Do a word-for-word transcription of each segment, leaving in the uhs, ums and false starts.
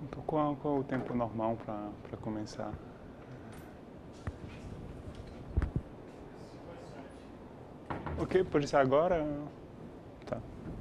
Então, qual, qual é o tempo normal para começar? Ok, pode ser agora? Tá.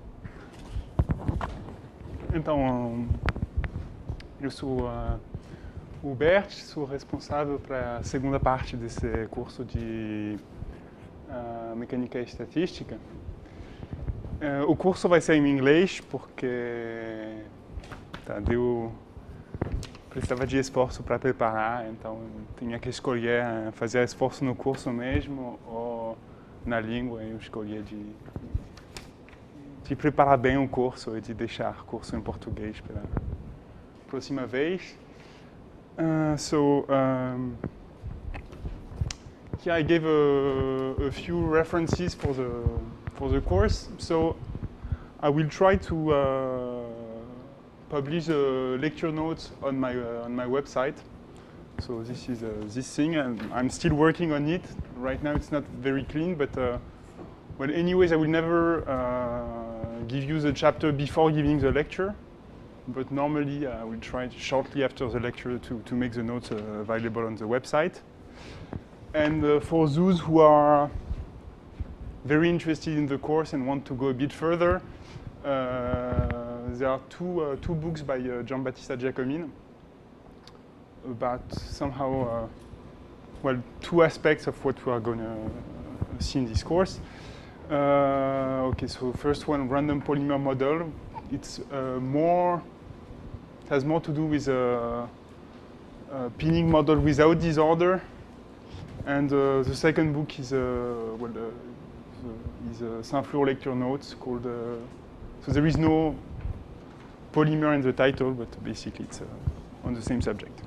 Então, eu sou uh, o Bert, sou responsável para a segunda parte desse curso de uh, Mecânica e Estatística. Uh, o curso vai ser em inglês porque tá, deu, precisava de esforço para preparar, então tinha que escolher uh, fazer esforço no curso mesmo ou na língua. Eu escolhi de, de preparar bem o curso e de deixar o curso em português para a próxima vez. Uh, so, um, here I gave a, a few references for the for the course. So I will try to uh, publish the lecture notes on my uh, on my website. So this is uh, this thing, and I'm still working on it. Right now it's not very clean, but uh, well, anyways, I will never uh, give you the chapter before giving the lecture. But normally I will try shortly after the lecture to, to make the notes uh, available on the website. And uh, for those who are very interested in the course and want to go a bit further, uh, there are two, uh, two books by uh, Giambattista Giacomin about somehow, uh, well, two aspects of what we are going to see in this course. Uh, okay, so first one, random polymer model. It's uh, more, it has more to do with a, a pinning model without disorder. And uh, the second book is, uh, well, uh, the, is a Saint-Flour lecture notes called, uh, so there is no polymer in the title, but basically it's uh, on the same subject.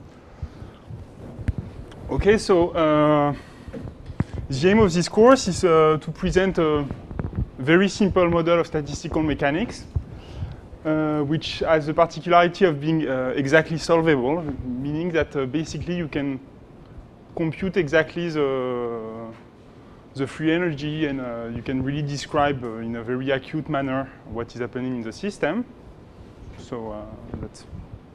Okay, so uh, the aim of this course is uh, to present a very simple model of statistical mechanics, uh, which has the particularity of being uh, exactly solvable, meaning that uh, basically you can compute exactly the, the free energy, and uh, you can really describe uh, in a very acute manner what is happening in the system. So uh, that's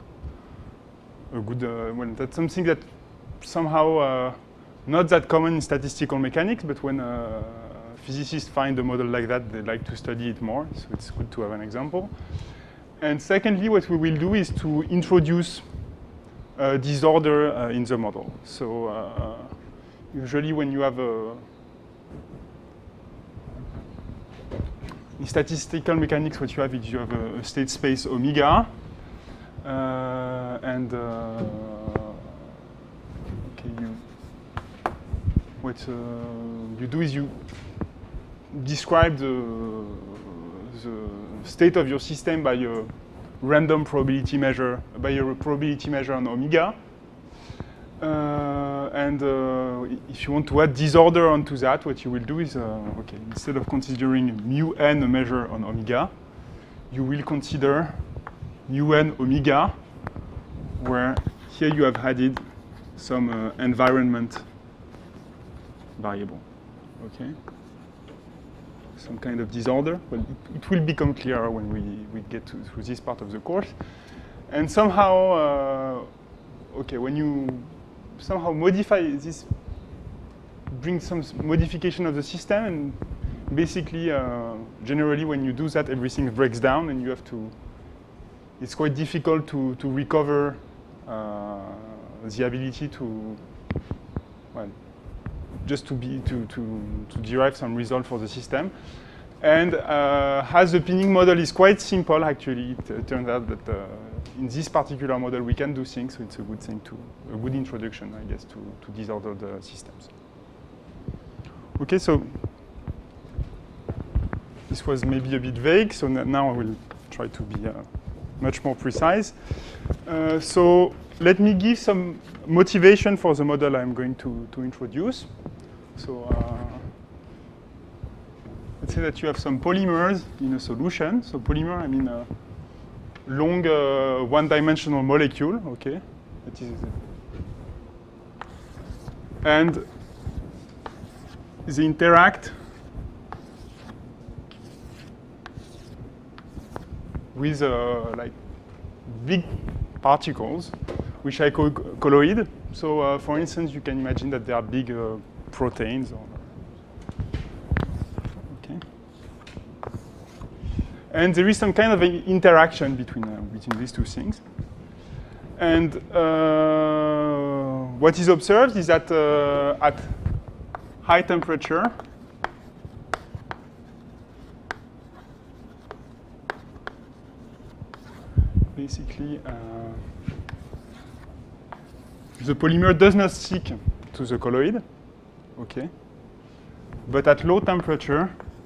a good, uh, well, that's something that somehow uh, not that common in statistical mechanics, but when uh, physicists find a model like that, they like to study it more, so it's good to have an example. And secondly, what we will do is to introduce uh, disorder uh, in the model. So uh, usually when you have a, in statistical mechanics, what you have is you have a, a state space omega, uh, and uh, okay, you, what uh, you do is you describe the, the state of your system by a random probability measure, by a probability measure on omega. Uh, and uh, if you want to add disorder onto that, what you will do is, uh, okay, instead of considering mu n a measure on omega, you will consider mu n omega, where here you have added some uh, environment variable, okay? Some kind of disorder. Well, it, it will become clearer when we, we get to, through this part of the course. And somehow, uh, okay, when you somehow modify this, bring some modification of the system, and basically, uh, generally when you do that, everything breaks down, and you have to, it's quite difficult to, to recover uh, the ability to, well, just to be to, to, to derive some result for the system. And uh, as the pinning model is quite simple, actually, it uh, turns out that uh, in this particular model we can do things, so it's a good thing to, a good introduction, I guess, to, to disorder the systems. Okay, so this was maybe a bit vague, so now I will try to be uh, much more precise. Uh, so let me give some motivation for the model I'm going to, to introduce. So uh, let's say that you have some polymers in a solution. So polymer, I mean a long uh, one-dimensional molecule, okay? That is, and they interact with uh, like big particles, which I call colloid. So, uh, for instance, you can imagine that they are big uh, proteins. Or, okay. And there is some kind of an interaction between, uh, between these two things. And uh, what is observed is that uh, at high temperature, basically, uh, the polymer does not stick to the colloid, okay? But at low temperature,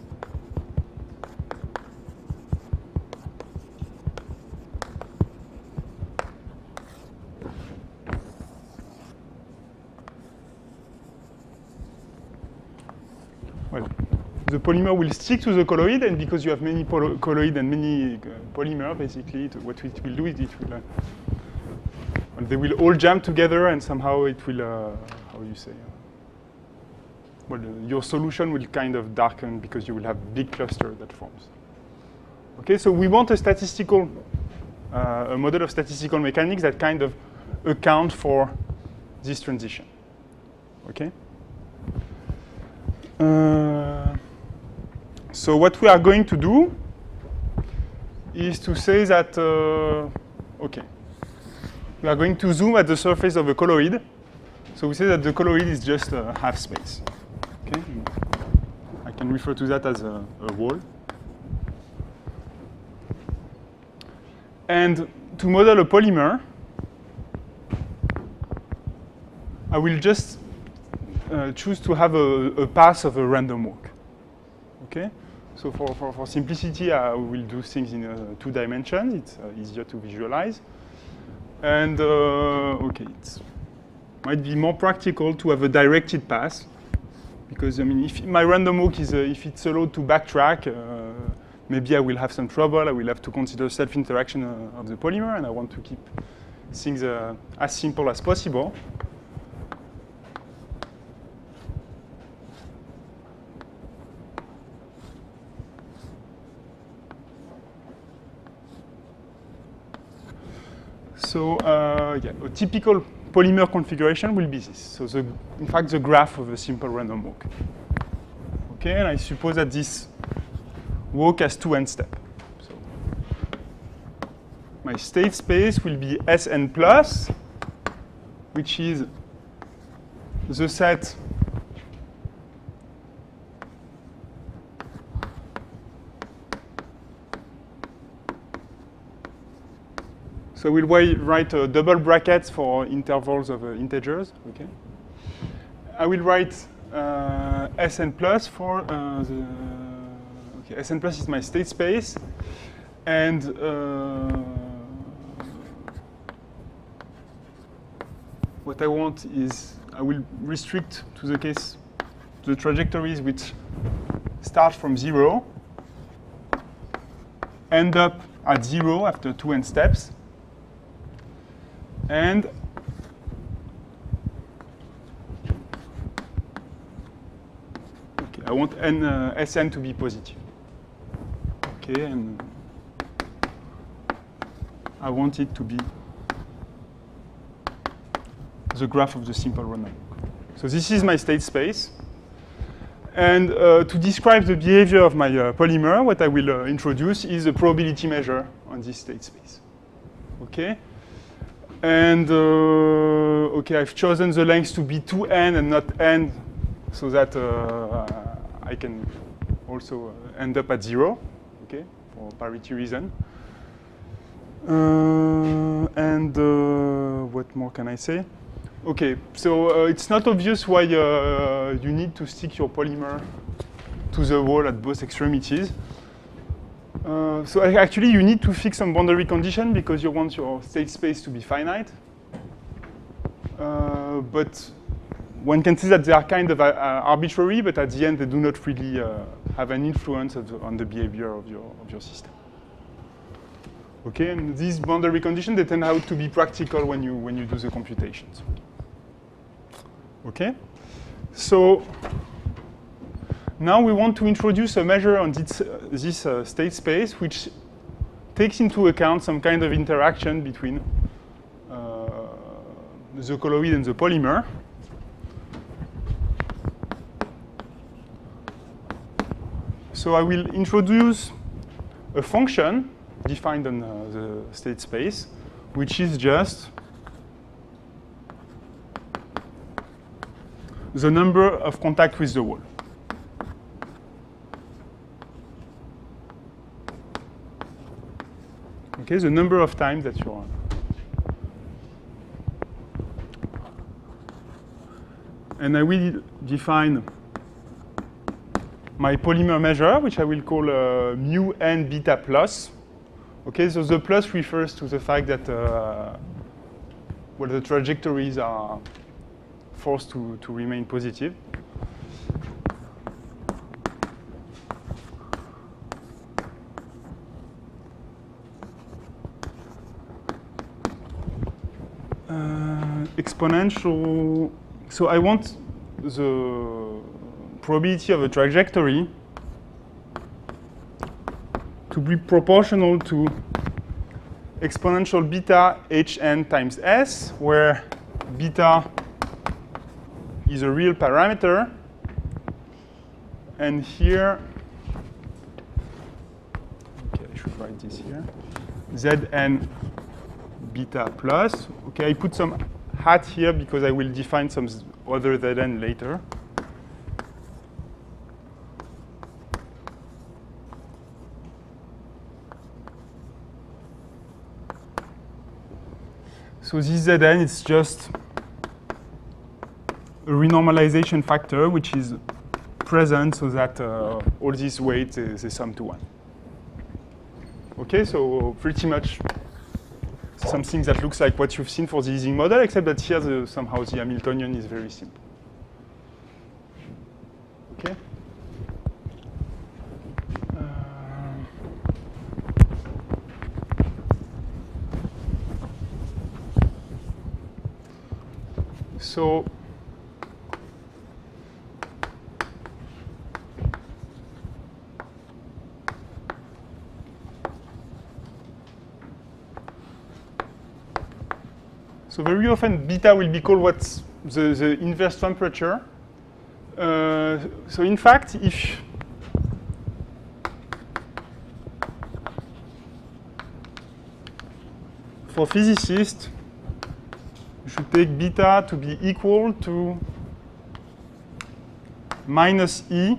well, the polymer will stick to the colloid, and because you have many colloid and many uh, polymer, basically, it, what it will do is it will, uh, well, they will all jam together, and somehow it will, uh, how do you say, uh, well, uh, your solution will kind of darken because you will have big cluster that forms. Okay, so we want a statistical, uh, a model of statistical mechanics that kind of account for this transition. Okay. Uh, so what we are going to do is to say that, uh, okay, we are going to zoom at the surface of a colloid. So we say that the colloid is just a half space. Okay, I can refer to that as a, a wall. And to model a polymer, I will just uh, choose to have a, a path of a random walk. Okay, so for, for, for simplicity, I will do things in uh, two dimensions. It's uh, easier to visualize. And uh, okay, it might be more practical to have a directed path, because I mean, if my random walk is uh, if it's allowed to backtrack, uh, maybe I will have some trouble. I will have to consider self-interaction uh, of the polymer, and I want to keep things uh, as simple as possible. So uh, yeah, a typical polymer configuration will be this. So the, in fact, the graph of a simple random walk. Okay, and I suppose that this walk has two end steps. So my state space will be Sn plus, which is the set so we'll write uh, double brackets for intervals of uh, integers. Okay, I will write uh, Sn plus for uh, the okay, Sn plus is my state space, and uh, what I want is I will restrict to the case to the trajectories which start from zero, end up at zero after two end steps, and okay, I want n uh, Sn to be positive. Okay, and I want it to be the graph of the simple random walk. So this is my state space. And uh, to describe the behavior of my uh, polymer, what I will uh, introduce is a probability measure on this state space. Okay? And uh, okay, I've chosen the length to be two n and not n, so that uh, I can also end up at zero, okay, for parity reason. Uh, and uh, what more can I say? Okay, so uh, it's not obvious why uh, you need to stick your polymer to the wall at both extremities. Uh, so actually, you need to fix some boundary condition because you want your state space to be finite. Uh, but one can see that they are kind of uh, arbitrary, but at the end, they do not really uh, have an influence of the, on the behavior of your, of your system. Okay, and these boundary conditions, they turn out to be practical when you, when you do the computations. Okay, so now we want to introduce a measure on this, uh, this uh, state space which takes into account some kind of interaction between the colloid and the polymer. So I will introduce a function defined on uh, the state space, which is just the number of contacts with the wall. Okay, the number of times that you're on. And I will define my polymer measure, which I will call uh, mu n beta plus. Okay, so the plus refers to the fact that uh, well, the trajectories are forced to, to remain positive. Uh, exponential, so I want the probability of a trajectory to be proportional to exponential beta hn times s, where beta is a real parameter, and here, okay, I should write this here, Zn beta plus. Okay, I put some hat here because I will define some other Zn later. So this Zn is just a renormalization factor which is present so that uh, all these weights they, they sum to one. Okay, so pretty much something that looks like what you've seen for the Ising model, except that here the, somehow the Hamiltonian is very simple. Okay. So So very often beta will be called what's the, the inverse temperature. Uh, so in fact, if for physicists, you should take beta to be equal to minus E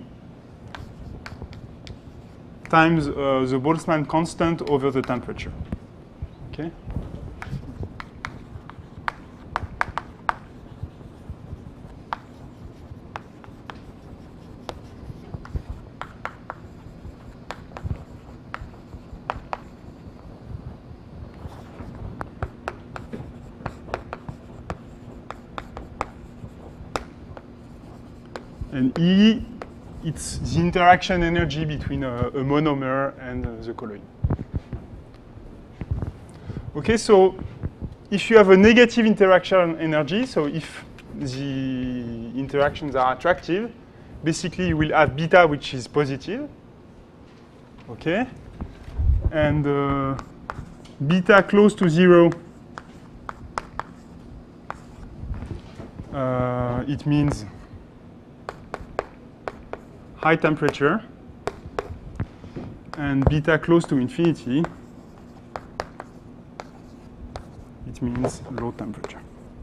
times uh, the Boltzmann constant over the temperature. Okay. And E, it's the interaction energy between a, a monomer and uh, the colloid. Okay, so if you have a negative interaction energy, so if the interactions are attractive, basically you will have beta which is positive. Okay, and uh, beta close to zero, uh, it means high temperature, and beta close to infinity, it means low temperature.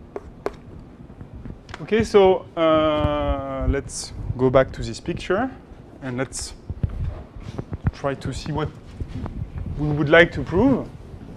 Okay, so uh, let's go back to this picture and let's try to see what we would like to prove.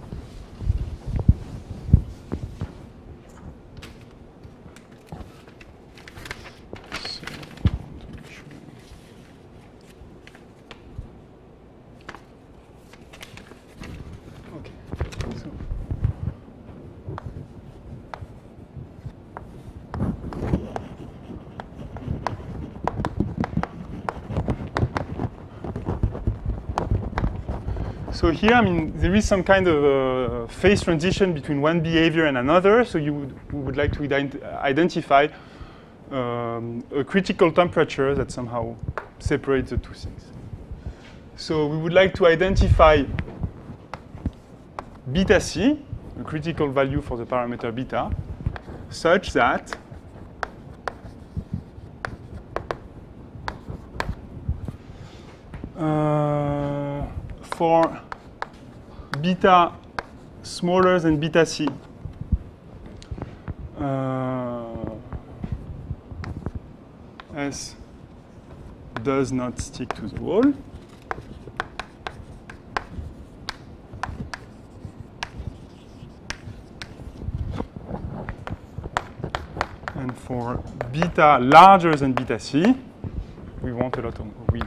So here, I mean, there is some kind of uh, phase transition between one behavior and another. So you would, we would like to ident identify um, a critical temperature that somehow separates the two things. So we would like to identify beta c, a critical value for the parameter beta, such that uh, for beta smaller than beta c, uh, S does not stick to the wall. And for beta larger than beta c, we want a lot of, we,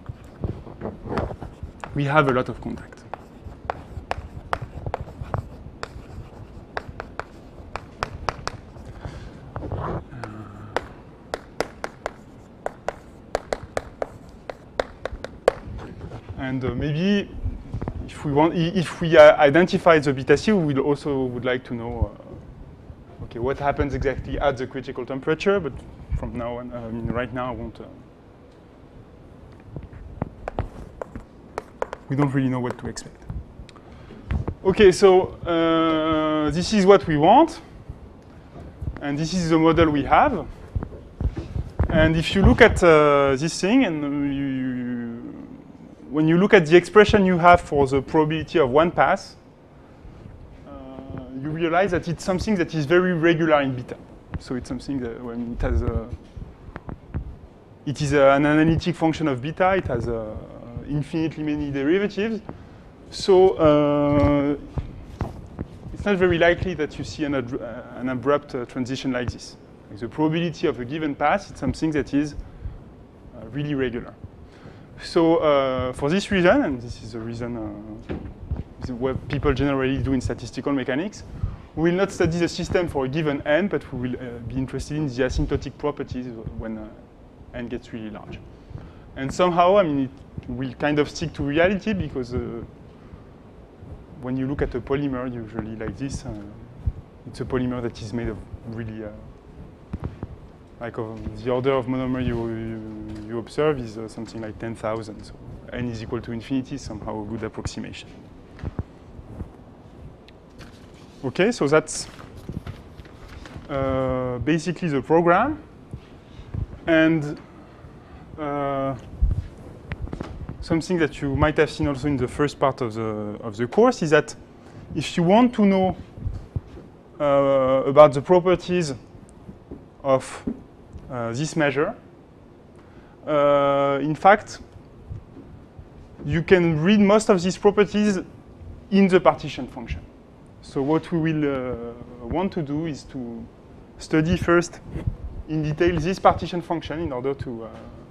we have a lot of contact. And uh, maybe if we want, if we uh, identify the beta c, we will also would like to know, uh, okay, what happens exactly at the critical temperature. But from now on, uh, I mean, right now, I won't. Uh, we don't really know what to expect. Okay, so uh, this is what we want, and this is the model we have. And if you look at uh, this thing, and you, you when you look at the expression you have for the probability of one pass, uh, you realize that it's something that is very regular in beta. So it's something that when it has a, it is a, an analytic function of beta. It has a, infinitely many derivatives. So uh, it's not very likely that you see an, ad an abrupt uh, transition like this. Like the probability of a given pass, it's something that is uh, really regular. So uh, for this reason, and this is the reason uh, what people generally do in statistical mechanics, we will not study the system for a given n, but we will uh, be interested in the asymptotic properties when uh, n gets really large. And somehow, I mean, it will kind of stick to reality because uh, when you look at a polymer, usually like this, uh, it's a polymer that is made of really uh, like uh, the order of monomer you, you, you observe is uh, something like ten thousand. So n is equal to infinity, somehow a good approximation. Okay, so that's uh, basically the program. And uh, something that you might have seen also in the first part of the, of the course is that if you want to know uh, about the properties of uh, this measure, uh, in fact, you can read most of these properties in the partition function. So what we will uh, want to do is to study first in detail this partition function in order to, uh,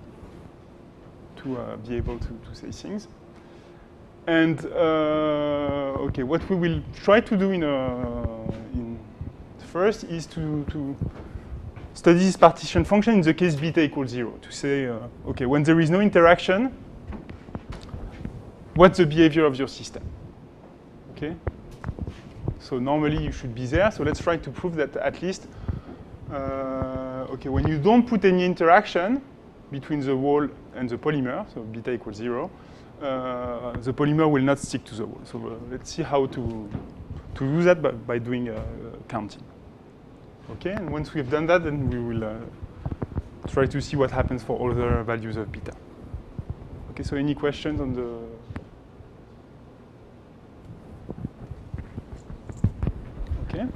to uh, be able to, to say things. And uh, okay, what we will try to do in, uh, in first is to, to study this partition function in the case beta equals zero, to say, uh, okay, when there is no interaction, what's the behavior of your system? Okay? So normally you should be there. So let's try to prove that at least, uh, okay, when you don't put any interaction between the wall and the polymer, so beta equals zero, uh, the polymer will not stick to the wall. So uh, let's see how to, to do that by, by doing uh, counting. Okay, and once we've done that, then we will uh, try to see what happens for other values of beta. Okay, so any questions on the... Okay.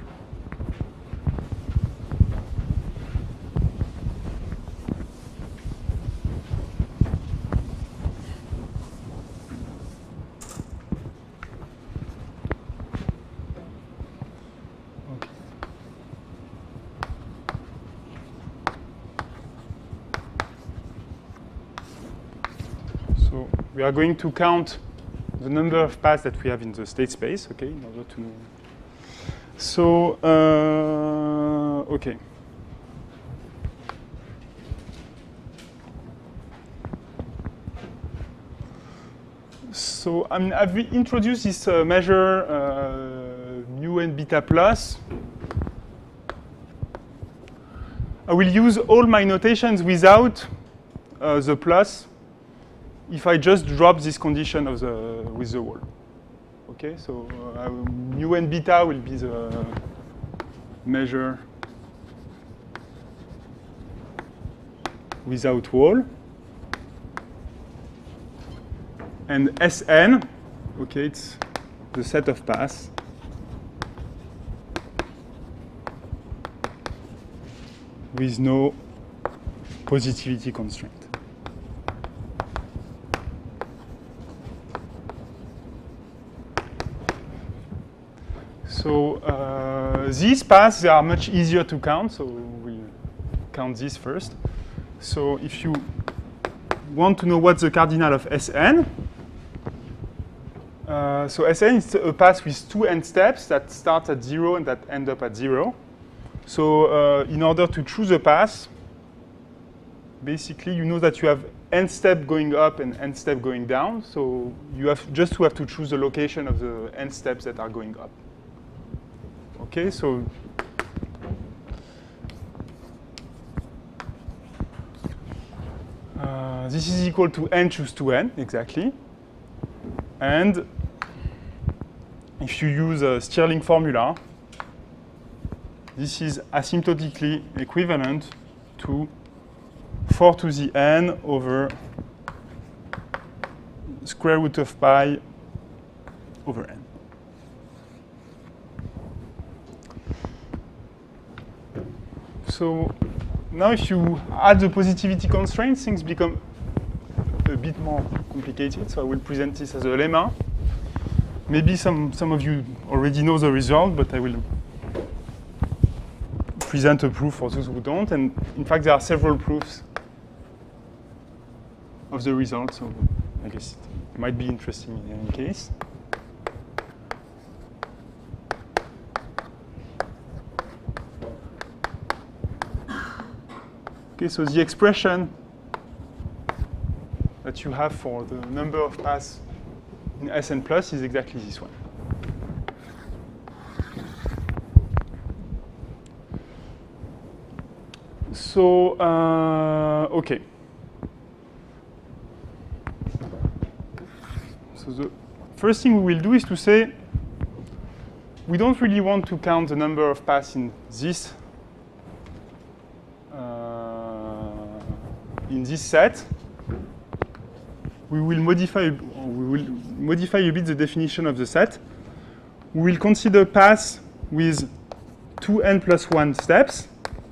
So we are going to count the number of paths that we have in the state space, okay, in order to know. So, uh, okay. So, I mean, I've introduced this uh, measure uh, mu n beta plus. I will use all my notations without uh, the plus if I just drop this condition of the with the wall. Okay, so uh, mu n beta will be the measure without wall. And S n, okay, it's the set of paths with no positivity constraint. So uh, these paths, they are much easier to count, so we'll count this first. So if you want to know what's the cardinal of S n, uh, so S n is a path with two n steps that start at zero and that end up at zero. So uh, in order to choose a path, basically you know that you have n step going up and n step going down. So you have just to have to choose the location of the n steps that are going up. Okay, so uh, this is equal to n choose two n exactly. And if you use a Stirling formula, this is asymptotically equivalent to four to the n over square root of pi over n. So now if you add the positivity constraints, things become a bit more complicated. So I will present this as a lemma. Maybe some, some of you already know the result, but I will present a proof for those who don't. And in fact, there are several proofs of the result, so I guess it might be interesting in any case. Okay, so the expression that you have for the number of paths in S n plus is exactly this one. So, uh, okay. So the first thing we will do is to say we don't really want to count the number of paths in this uh, in this set. We will modify we will modify a bit the definition of the set. We will consider paths with two n plus one steps,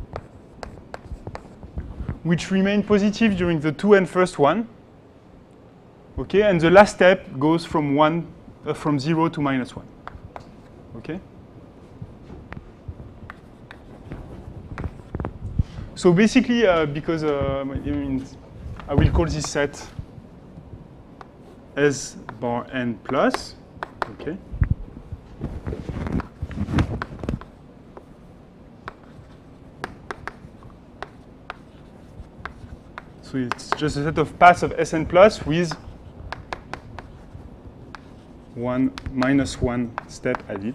which remain positive during the two n first one. Okay, and the last step goes from one uh, from zero to minus one. Okay. So basically, uh, because uh, I mean, I will call this set S bar n plus. Okay. So it's just a set of paths of S n plus with one minus one step added.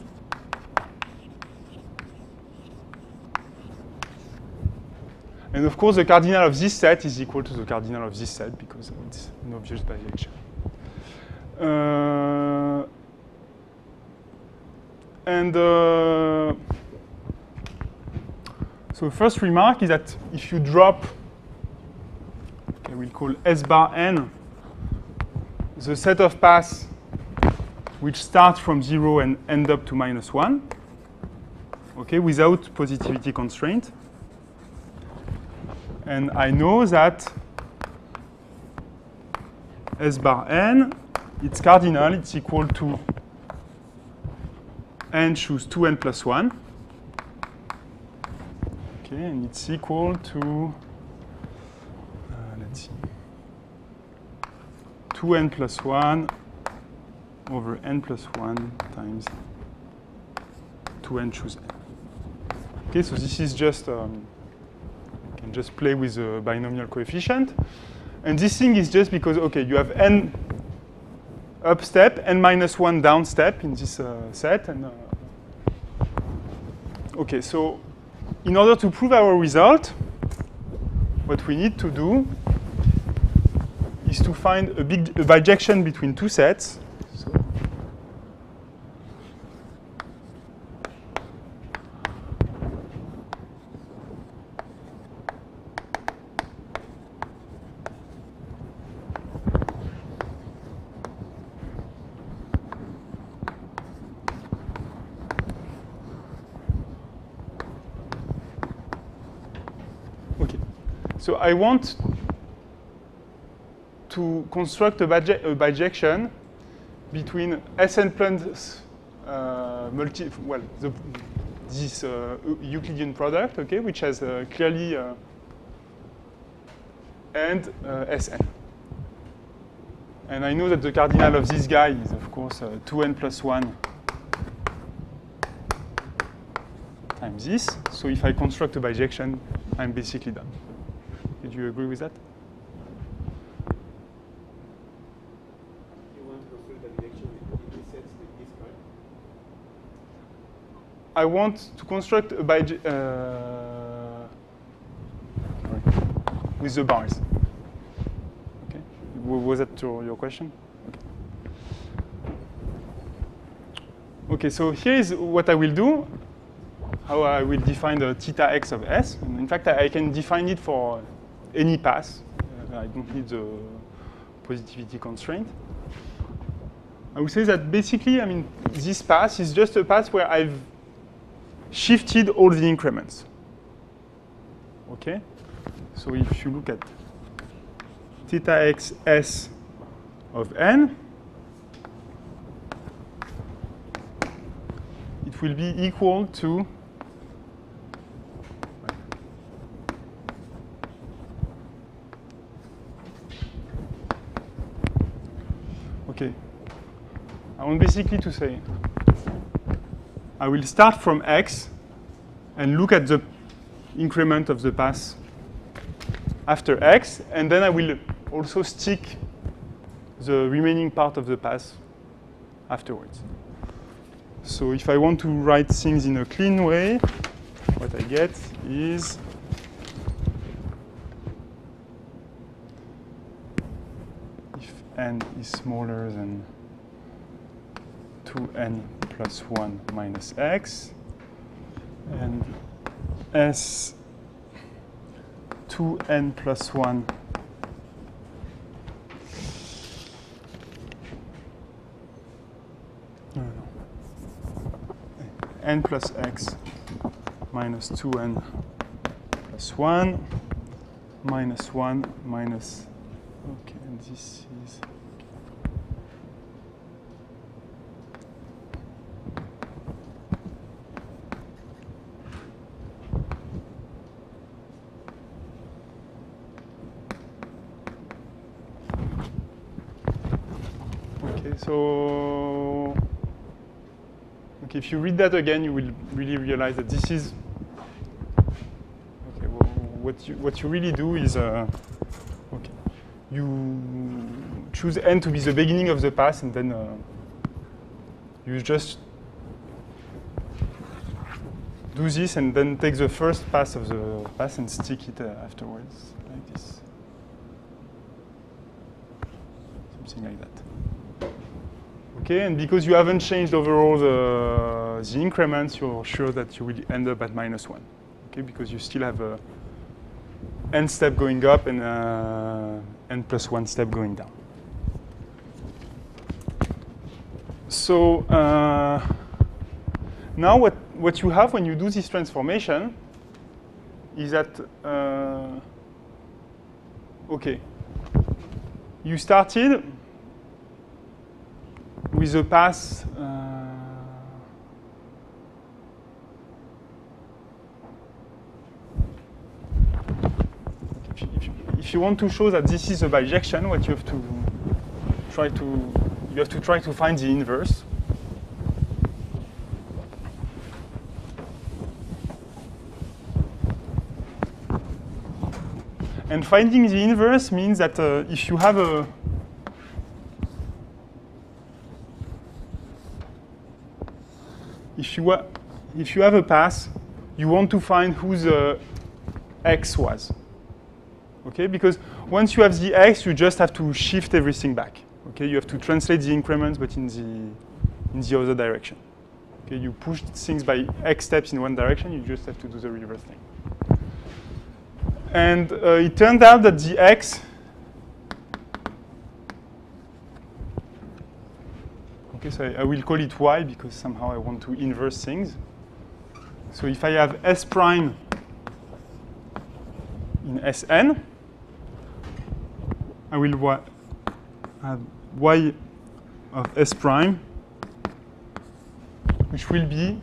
And of course, the cardinal of this set is equal to the cardinal of this set because it's an obvious bijection. Uh, and uh, so first remark is that if you drop, okay, we'll call S bar n, the set of paths which start from zero and end up to minus one, okay, without positivity constraint. And I know that S bar n, its cardinal, it's equal to n choose two n plus one. Okay, and it's equal to, uh, let's see, two n plus one over n plus one times two n choose n. Okay, so this is just, um, you can just play with the binomial coefficient. And this thing is just because, okay, you have n up step, n minus one down step in this uh, set. And uh, okay, so in order to prove our result, what we need to do is to find a big a bijection between two sets. So So I want to construct a, a bijection between Sn plus uh, multi, well, the, this uh, Euclidean product, okay, which has uh, clearly uh, and uh, Sn. And I know that the cardinal of this guy is, of course, uh, two n plus one times this. So if I construct a bijection, I'm basically done. Did you agree with that? You want to construct a bijection with these sets with this card? I want to construct a bijection uh, with the bars. Okay. Was that your, your question? Okay. Okay, so here is what I will do. How I will define the theta x of S. And in fact, I, I can define it for any path. Uh, I don't need the positivity constraint. I would say that basically, I mean, this path is just a path where I've shifted all the increments. Okay? So if you look at theta x S of n, it will be equal to okay. I want basically to say I will start from x and look at the increment of the path after x, and then I will also stick the remaining part of the path afterwards. So if I want to write things in a clean way, what I get is if n is smaller than two n plus one minus x, and s two n plus one no, no, no. n plus x minus two n plus one minus one minus, okay, and this is so, okay, if you read that again, you will really realize that this is, okay, well, what you, what you really do is, uh, okay, you choose n to be the beginning of the path, and then uh, you just do this, and then take the first pass of the path and stick it uh, afterwards, like this. Something like that. Okay, and because you haven't changed overall the, the increments, you're sure that you will end up at minus one. Okay, because you still have a n step going up and uh, n plus one step going down. So uh, now what, what you have when you do this transformation is that, uh, okay, you started with a path uh, if, you, if, you, if you want to show that this is a bijection, what you have to try to you have to try to find the inverse. And finding the inverse means that uh, if you have a If you, if you have a path, you want to find who the x was. Okay, because once you have the x, you just have to shift everything back. Okay, you have to translate the increments, but in the in the other direction. Okay, you push things by x steps in one direction, you just have to do the reverse thing. And uh, it turned out that the x okay, so I, I will call it y because somehow I want to inverse things. So if I have s prime in Sn, I will have y of S prime, which will be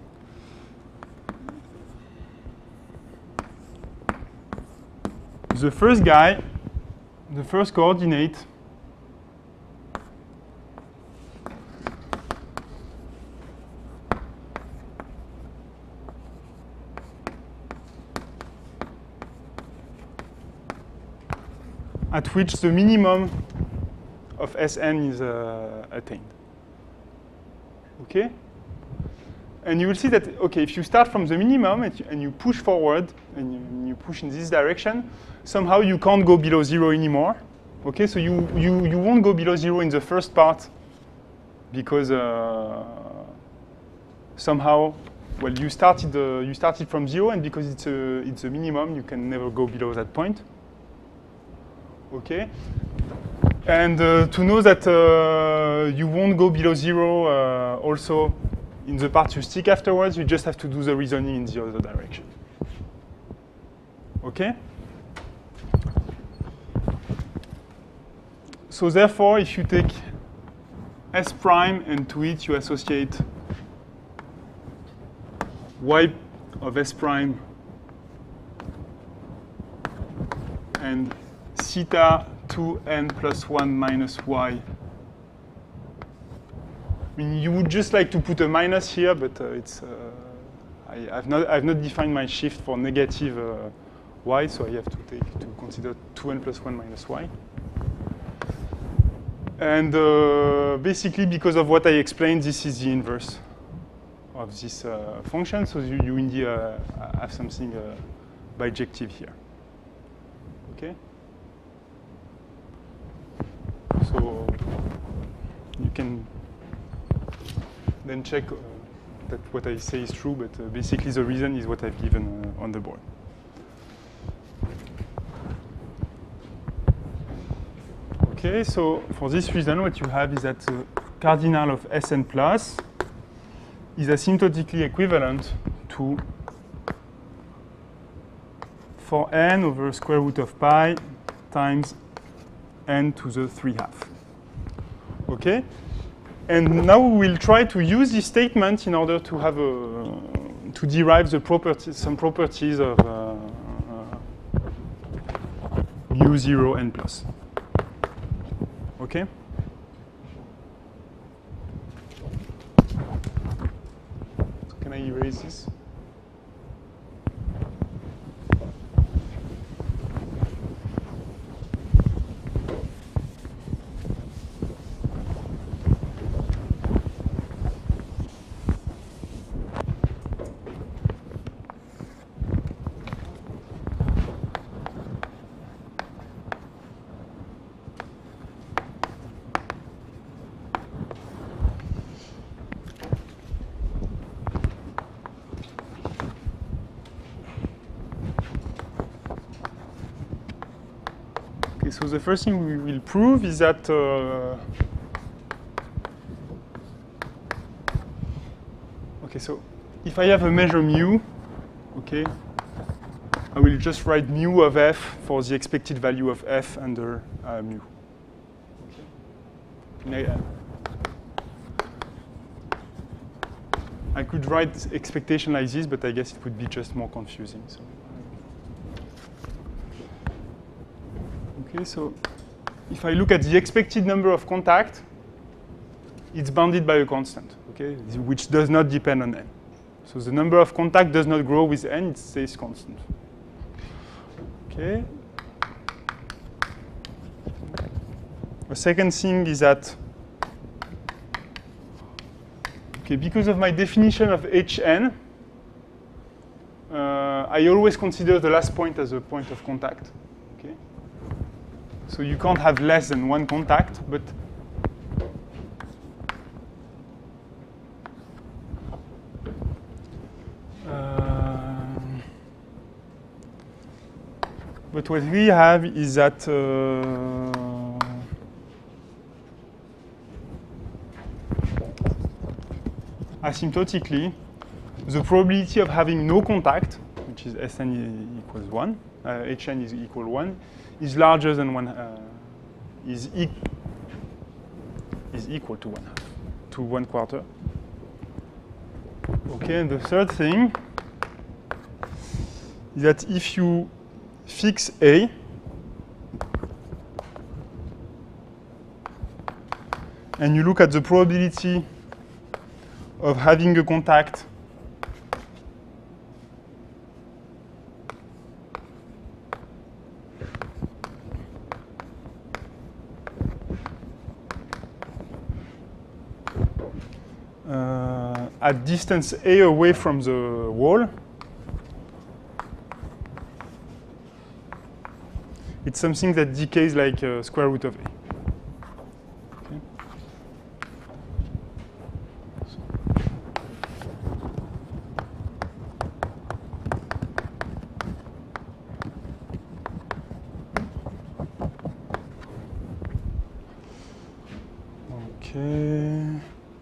the first guy, the first coordinate at which the minimum of Sn is uh, attained. Okay? And you will see that, okay, if you start from the minimum and you, and you push forward and you, and you push in this direction, somehow you can't go below zero anymore. Okay, so you, you, you won't go below zero in the first part because uh, somehow, well, you started, uh, you started from zero, and because it's a, it's a minimum, you can never go below that point. Okay, and uh, to know that uh, you won't go below zero uh, also in the part you stick afterwards, you just have to do the reasoning in the other direction. Okay? So therefore, if you take S prime and to it you associate y of S prime and theta two n plus one minus y. I mean, you would just like to put a minus here, but uh, it's uh, I, I've not I've not defined my shift for negative uh, y, so I have to take to consider two n plus one minus y. And uh, basically, because of what I explained, this is the inverse of this uh, function. So you, you indeed uh, have something uh, bijective here. Okay. So you can then check uh, that what I say is true, but uh, basically the reason is what I've given uh, on the board. Okay, so for this reason, what you have is that the cardinal of Sn plus is asymptotically equivalent to four n over square root of pi times n to the three half. Okay? And now we will try to use this statement in order to have a, to derive the properties, some properties of uh, uh, mu zero n plus. Okay? So can I erase this? So the first thing we will prove is that uh, okay, so if I have a measure mu, okay, I will just write mu of f for the expected value of f under uh, mu. Okay. I, I could write expectation like this, but I guess it would be just more confusing. So. Okay, so if I look at the expected number of contact, it's bounded by a constant, okay, which does not depend on n. So the number of contact does not grow with n, it stays constant. Okay. The second thing is that, okay, because of my definition of Hn, uh, I always consider the last point as a point of contact. So you can't have less than one contact, but uh, but what we have is that uh, asymptotically, the probability of having no contact, which is Sn equals one, uh, Hn is equal one, is larger than one, uh, is, e is equal to one half, to one quarter. Okay, and the third thing is that if you fix A, and you look at the probability of having a contact uh, at distance A away from the wall, it's something that decays like uh, square root of A. Okay. Okay.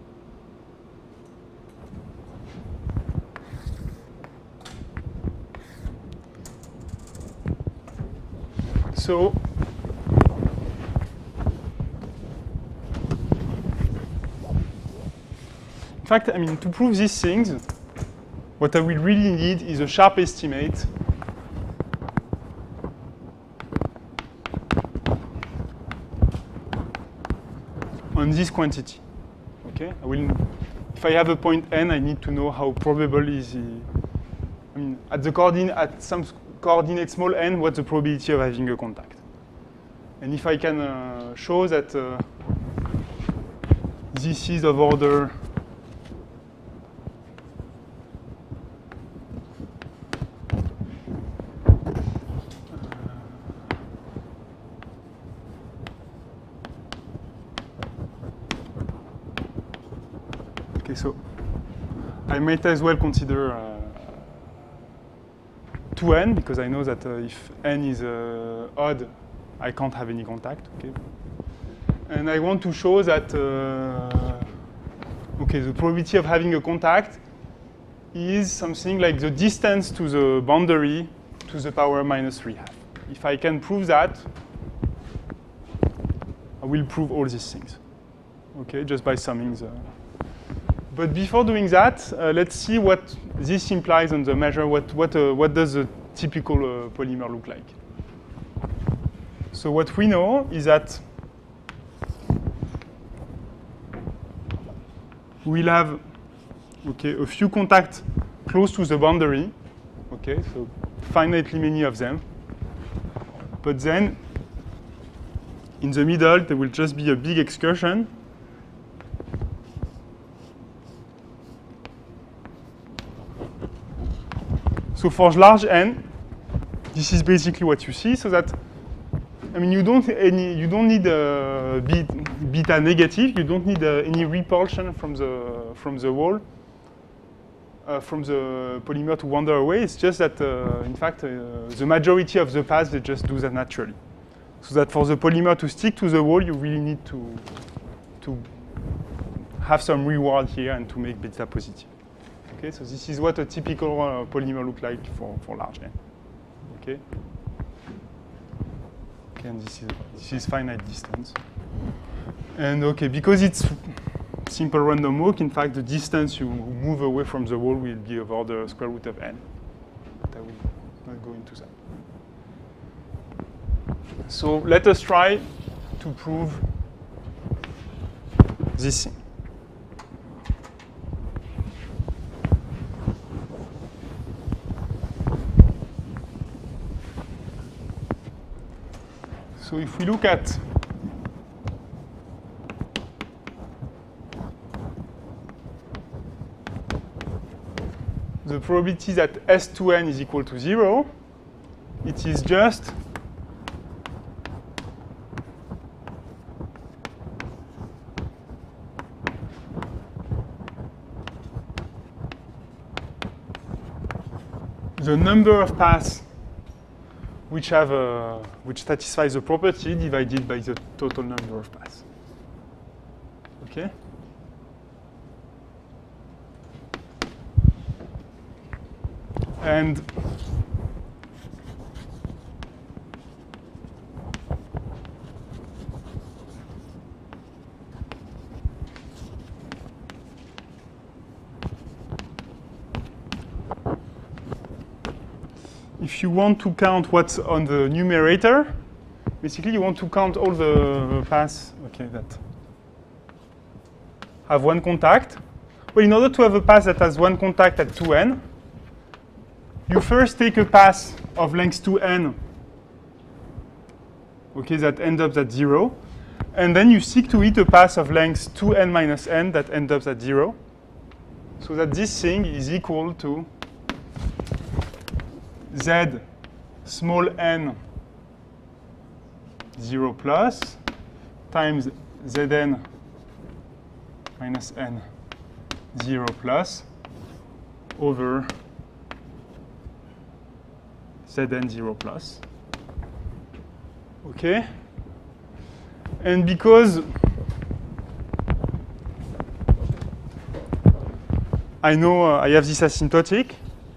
So in fact, I mean, to prove these things, what I will really need is a sharp estimate on this quantity. Okay, I will. If I have a point n, I need to know how probable is the. I mean, at the coordinate at some coordinate small n, what's the probability of having a contact? And if I can uh, show that uh, this is of order okay, so I might as well consider uh, two n, because I know that uh, if n is uh, odd, I can't have any contact. Okay, and I want to show that uh, okay, the probability of having a contact is something like the distance to the boundary to the power minus three half. If I can prove that, I will prove all these things. Okay, just by summing the. But before doing that, uh, let's see what this implies on the measure. What what uh, what does a typical uh, polymer look like? So what we know is that we'll have okay a few contacts close to the boundary. Okay, so finitely many of them. But then in the middle there will just be a big excursion. So for large n, this is basically what you see. So that, I mean, you don't any you don't need uh, beta negative. You don't need uh, any repulsion from the from the wall, uh, from the polymer to wander away. It's just that, uh, in fact, uh, the majority of the paths they just do that naturally. So that for the polymer to stick to the wall, you really need to to have some reward here and to make beta positive. Okay, so this is what a typical uh, polymer look like for, for large n. Okay. Okay, and this is this is finite distance. And okay, because it's simple random walk, in fact, the distance you move away from the wall will be of order square root of n. But I will not go into that. So let us try to prove this thing. So if we look at the probability that S two n is equal to zero, it is just the number of paths which have a, which satisfies the property divided by the total number of paths. Okay. And if you want to count what's on the numerator, basically you want to count all the paths, okay, that have one contact. Well, in order to have a path that has one contact at two n, you first take a path of length two n, okay, that ends up at zero, and then you seek to it a path of length two n minus n that ends up at zero, so that this thing is equal to z small n zero plus times zn minus n zero plus over zn zero plus. Okay? And because I know uh, I have this asymptotic,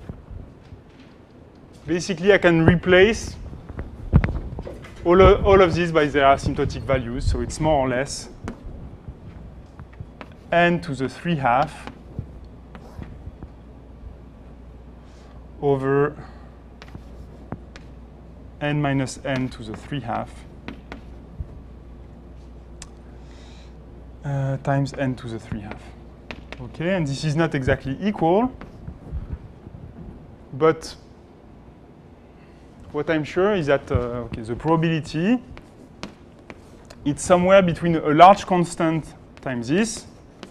basically I can replace all of, all of these by their asymptotic values, so it's more or less n to the three half over n minus n to the three half uh, times n to the three half. Okay, and this is not exactly equal, but what I'm sure is that uh, okay, the probability, it's somewhere between a large constant times this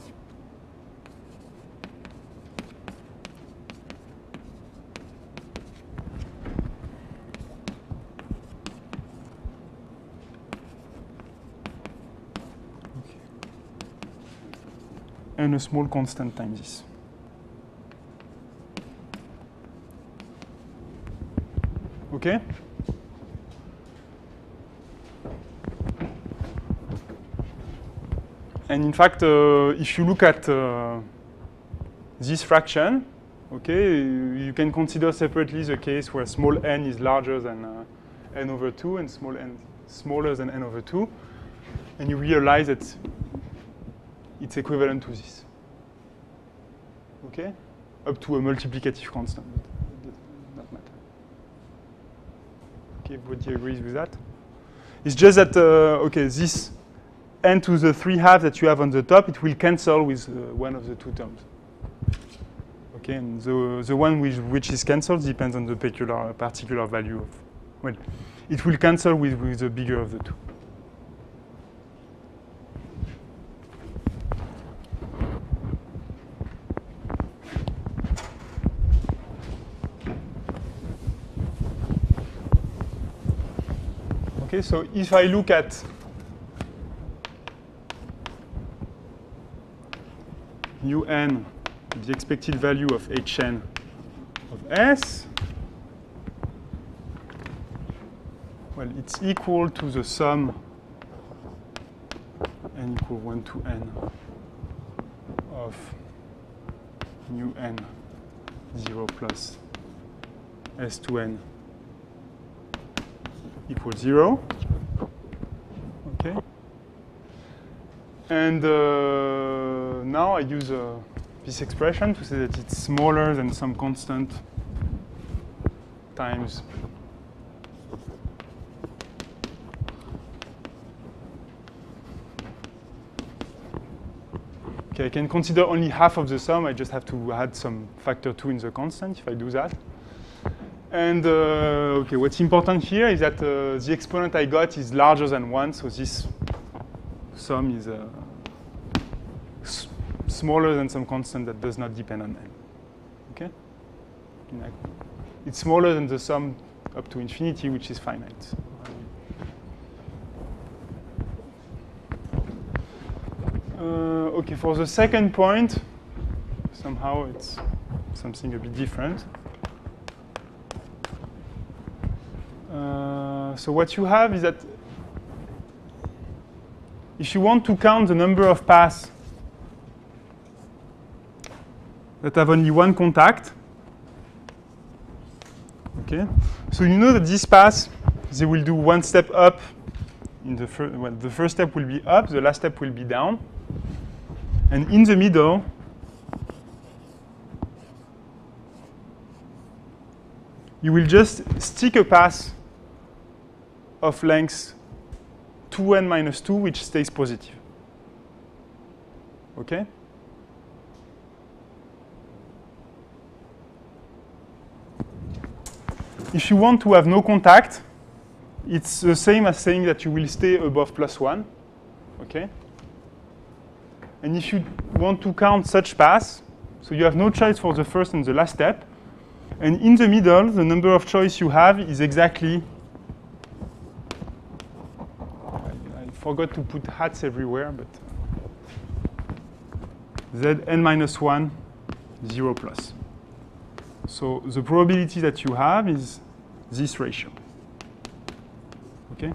okay, and a small constant times this. Okay? And in fact, uh, if you look at uh, this fraction, okay, you can consider separately the case where small n is larger than uh, n over two and small n smaller than n over two, and you realize that it's equivalent to this. Okay? Up to a multiplicative constant. Okay, everybody agrees with that? It's just that, uh, okay, this n to the three half that you have on the top, it will cancel with uh, one of the two terms. Okay, and the, the one with which is cancelled depends on the particular, particular value of, well, it will cancel with, with the bigger of the two. Okay, so if I look at mu n, the expected value of Hn of S, well, it's equal to the sum n equal one to n of mu n zero plus S to n equals zero. Okay. And uh, now I use uh, this expression to say that it's smaller than some constant times okay, I can consider only half of the sum. I just have to add some factor two in the constant if I do that. And uh, okay, what's important here is that uh, the exponent I got is larger than one, so this sum is uh, s smaller than some constant that does not depend on n. Okay? It's smaller than the sum up to infinity, which is finite. Uh, okay, for the second point, somehow it's something a bit different. Uh, so what you have is that if you want to count the number of paths that have only one contact, okay, so you know that these paths, they will do one step up. In the first, well, the first step will be up, the last step will be down, and in the middle, you will just stick a path of length two n minus two, which stays positive. Okay? If you want to have no contact, it's the same as saying that you will stay above plus one. Okay? And if you want to count such paths, so you have no choice for the first and the last step. And in the middle, the number of choice you have is exactly, I, I forgot to put hats everywhere, but Zn minus one, zero plus. So the probability that you have is this ratio. Okay?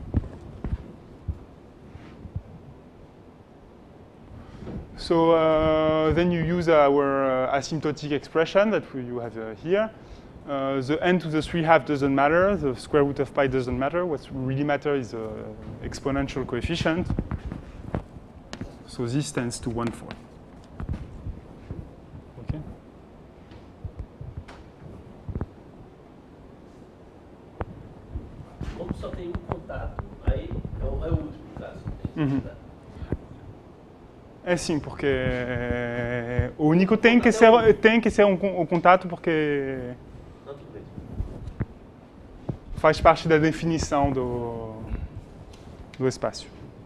So uh, then you use our uh, asymptotic expression that we, you have uh, here. Uh, the n to the three half doesn't matter. The square root of pi doesn't matter. What really matters is the exponential coefficient. So this tends to one fourth. Okay. Como só tem um contato, aí é o, é o último caso. Uhum. É sim, porque o único tem que ser, tem que ser um, um contato porque faz parte da definição do, do espaço.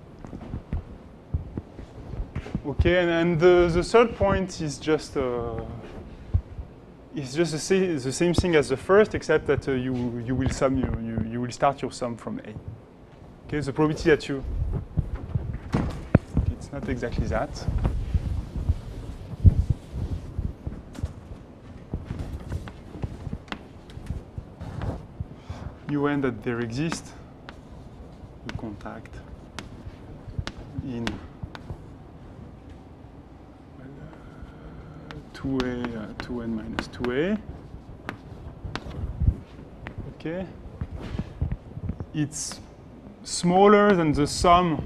Okay, and, and the, the third point is just uh, is just the, sa the same thing as the first, except that uh, you you will sum you, you you will start your sum from A. Okay, the probability that you it's not exactly that. Un that there exists a contact in two A, uh, two n minus two A. Okay. It's smaller than the sum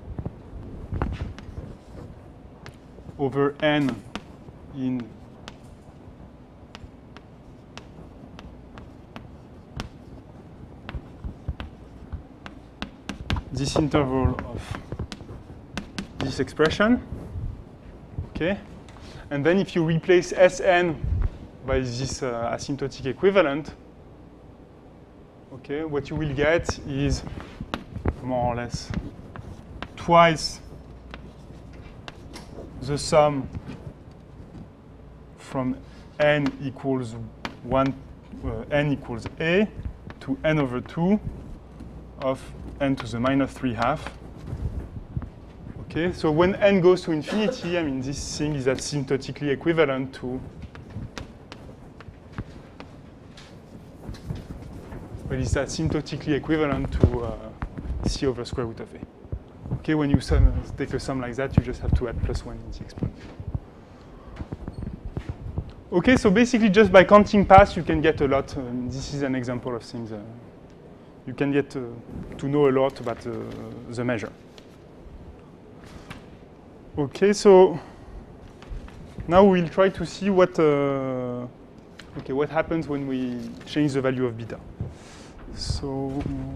over n in this interval of this expression. Okay. And then if you replace Sn by this uh, asymptotic equivalent, okay, what you will get is more or less twice the sum from n equals one, uh, n equals a to n over two of n to the minus three half. Okay, so when n goes to infinity, I mean, this thing is asymptotically equivalent to well, it's asymptotically equivalent to uh, c over square root of a. Okay, when you sum, take a sum like that, you just have to add plus one in the exponent. Okay, so basically just by counting paths, you can get a lot. Um, this is an example of things. Uh, you can get uh, to know a lot about uh, the measure. Okay, so now we'll try to see what uh, okay what happens when we change the value of beta. So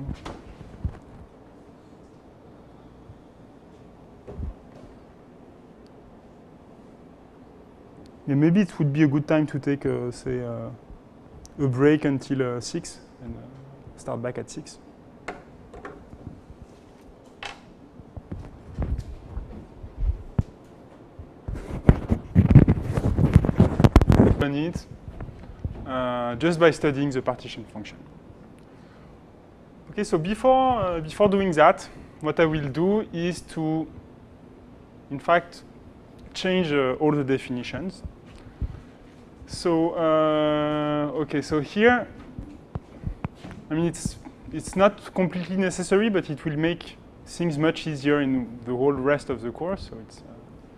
yeah, maybe it would be a good time to take uh, say uh, a break until uh, six and uh, start back at six. It uh, just by studying the partition function. Okay, so before uh, before doing that, what I will do is to, in fact, change uh, all the definitions. So uh, okay, so here, I mean it's it's not completely necessary, but it will make things much easier in the whole rest of the course. So it's. Uh,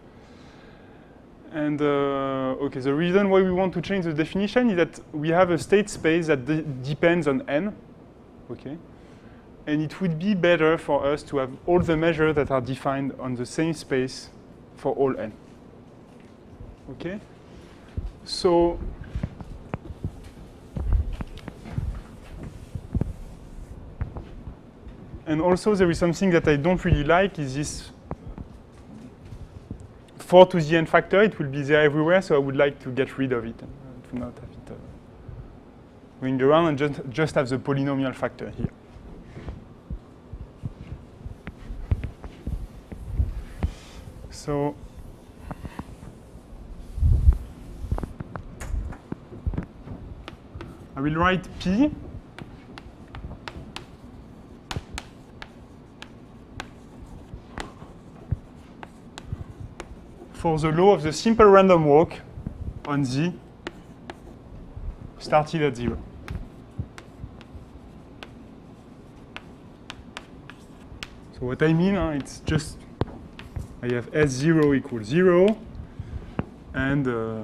And uh, okay, the reason why we want to change the definition is that we have a state space that de depends on n, okay? And it would be better for us to have all the measures that are defined on the same space for all n, okay? So And also there is something that I don't really like is this four to the n factor. It will be there everywhere, so I would like to get rid of it and uh, to not have it uh, going around and just, just have the polynomial factor here. So I will write P for the law of the simple random walk on Z started at zero. So what I mean, uh, it's just I have S zero equals zero and uh,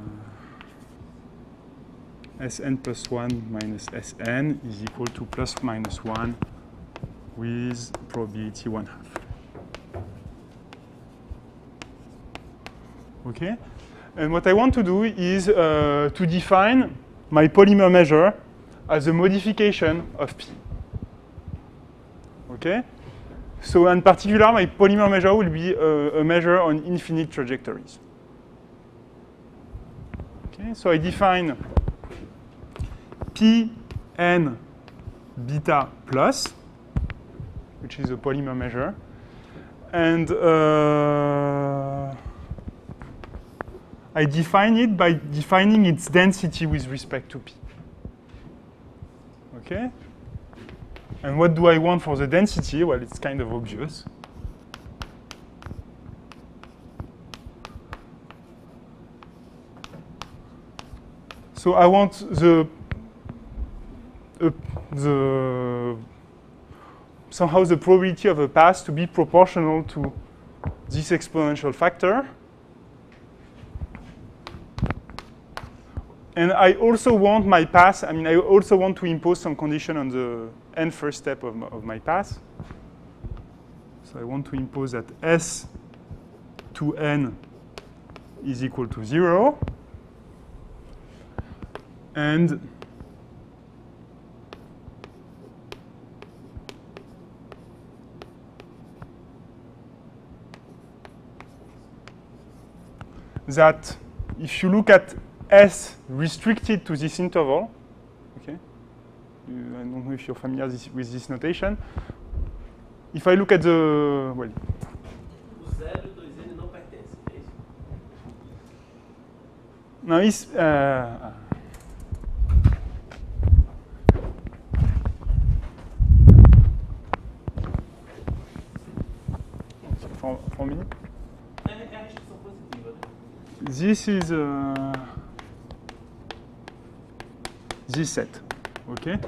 Sn plus one minus Sn is equal to plus minus one with probability one half. Okay? And what I want to do is uh, to define my polymer measure as a modification of P. Okay? So in particular, my polymer measure will be a, a measure on infinite trajectories. Okay? So I define P n beta plus, which is a polymer measure, and uh, I define it by defining its density with respect to P. Okay? And what do I want for the density? Well, it's kind of obvious. So I want the, uh, the somehow the probability of a path to be proportional to this exponential factor. And I also want my path, I mean, I also want to impose some condition on the n first step of my, of my path. So I want to impose that S to n is equal to zero. And that if you look at S restricted to this interval, okay? I don't know if you're familiar this, with this notation. If I look at the, well. O zero e dois n não pertencem, é isso? Now is, uh, for, for me. É, é a restrição positiva, né? This is uh, this set, okay?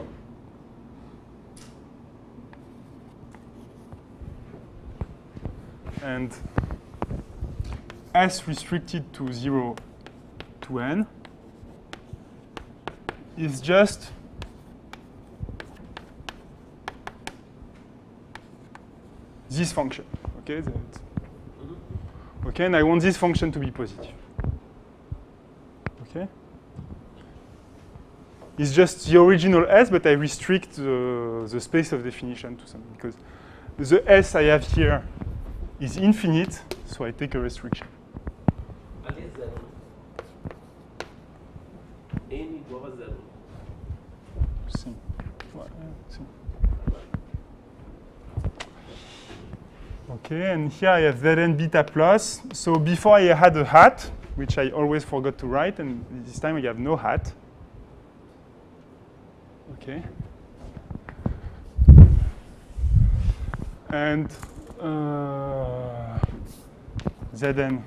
And S restricted to zero to n is just this function, okay? That, okay, and I want this function to be positive. Okay? It's just the original S, but I restrict the, the space of definition to something because the S I have here is infinite, so I take a restriction. Ali é zero, né? N igual a zero. Sim. Sim. Okay, and here I have Zn beta plus. So before I had a hat, which I always forgot to write, and this time I have no hat. Okay. And uh, Zn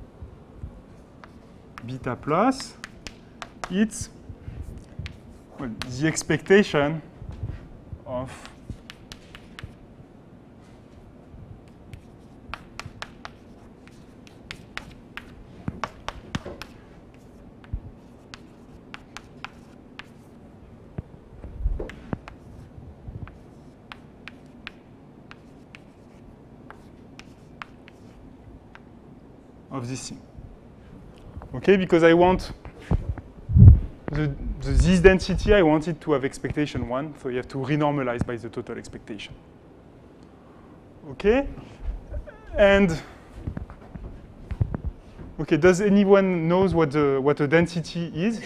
beta plus, it's well, the expectation of of this thing. Okay, because I want the, the this density, I want it to have expectation one, so you have to renormalize by the total expectation. Okay? And okay, does anyone knows what the what the density is?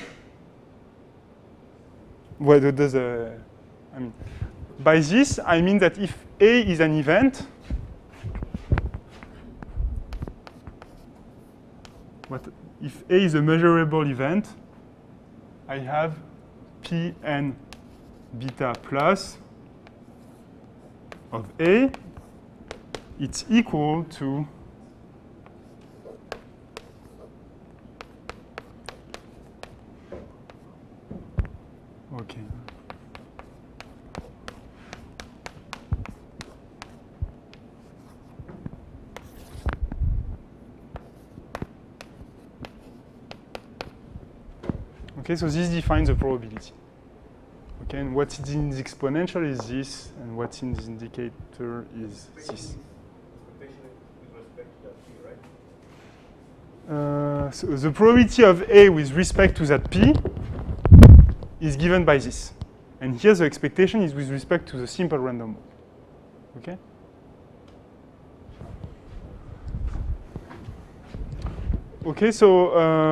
What does uh, I mean? By this, I mean that if A is an event, what if A is a measurable event, I have P n beta plus of A. It's equal to okay. Okay, so this defines the probability. Okay, and what's in the exponential is this, and what's in this indicator is this. Uh, so the probability of A with respect to that P is given by this. And here the expectation is with respect to the simple random walk. Okay? Okay, so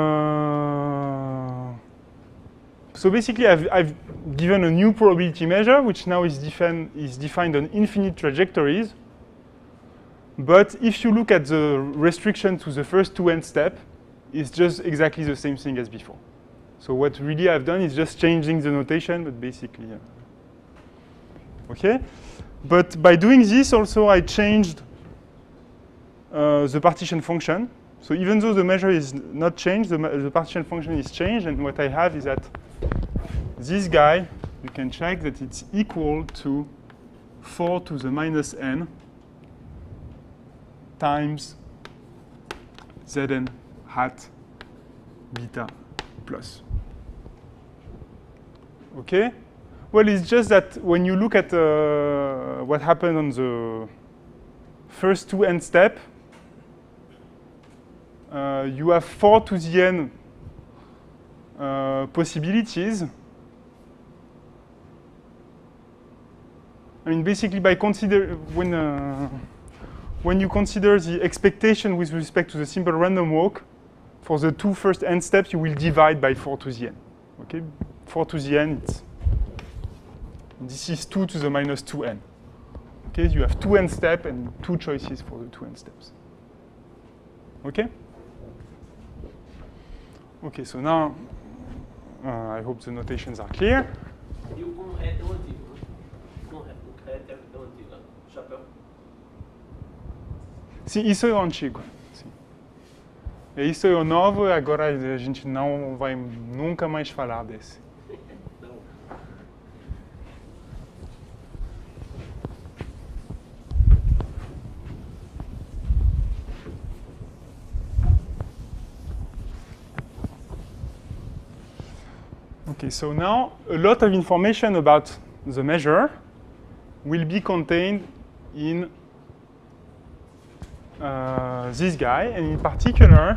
uh, so basically I've, I've given a new probability measure, which now is, define, is defined on infinite trajectories. But if you look at the restriction to the first two end step, it's just exactly the same thing as before. So what really I've done is just changing the notation, but basically, uh, okay? But by doing this also, I changed uh, the partition function. So even though the measure is not changed, the, the partition function is changed, and what I have is that this guy, you can check that it's equal to four to the minus n times Zn hat beta plus. Okay? Well, it's just that when you look at uh, what happened on the first two end step, uh, you have four to the n uh, possibilities. I mean, basically, by consider when uh, when you consider the expectation with respect to the simple random walk, for the two first n steps, you will divide by four to the n. Okay, four to the n, it's, this is two to the minus two n. Okay, you have two n steps and two choices for the two n steps. Okay? Okay, so now uh, I hope the notations are clear. E o correto é o antigo, né? O correto é o antigo, né? Chapéu. Sim, isso é o antigo. Sim. E isso é o novo, agora a gente não vai nunca mais falar desse. Não. Okay, so now a lot of information about the measure will be contained in uh, this guy, and in particular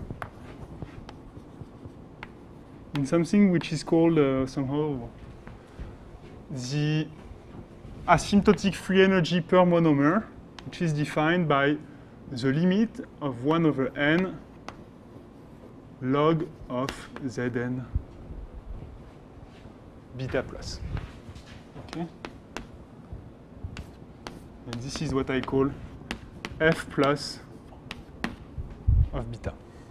in something which is called uh, somehow the asymptotic free energy per monomer, which is defined by the limit of one over n log of Zn beta plus. Okay? And this is what I call f plus of beta.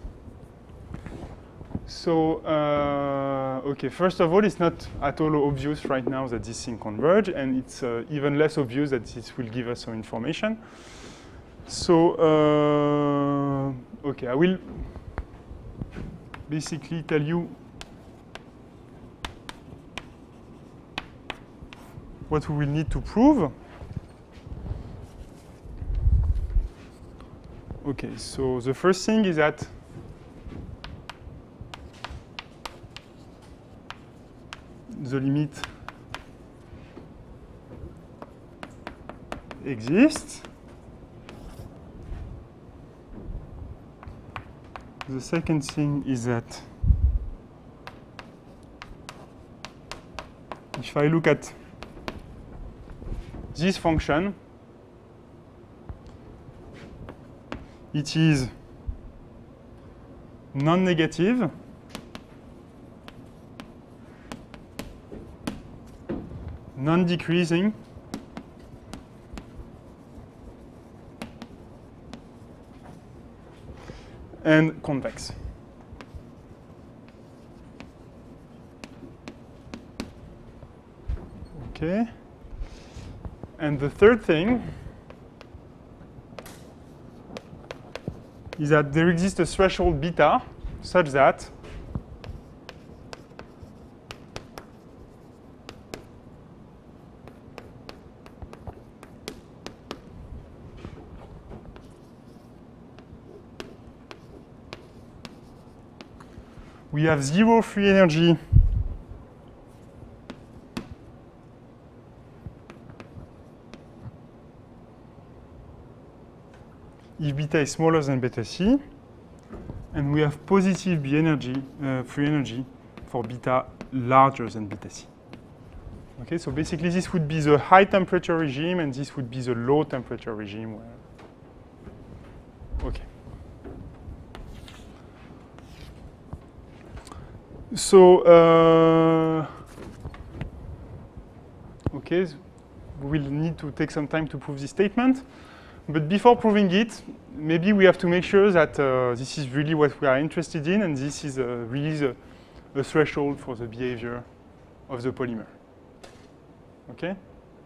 So, uh, okay, first of all, it's not at all obvious right now that this thing converge, and it's uh, even less obvious that this will give us some information. So, uh, okay, I will basically tell you what we will need to prove. Okay, so the first thing is that the limit exists. The second thing is that if I look at this function, it is non-negative, non-decreasing, and convex. Okay. And the third thing is that there exists a threshold beta such that we have zero free energy if beta is smaller than beta c, and we have positive B energy, uh, free energy for beta larger than beta c. Okay, so basically this would be the high temperature regime, and this would be the low temperature regime. Where okay. So, uh, okay, we will need to take some time to prove this statement. But before proving it, maybe we have to make sure that uh, this is really what we are interested in, and this is uh, really the, the threshold for the behavior of the polymer. Okay?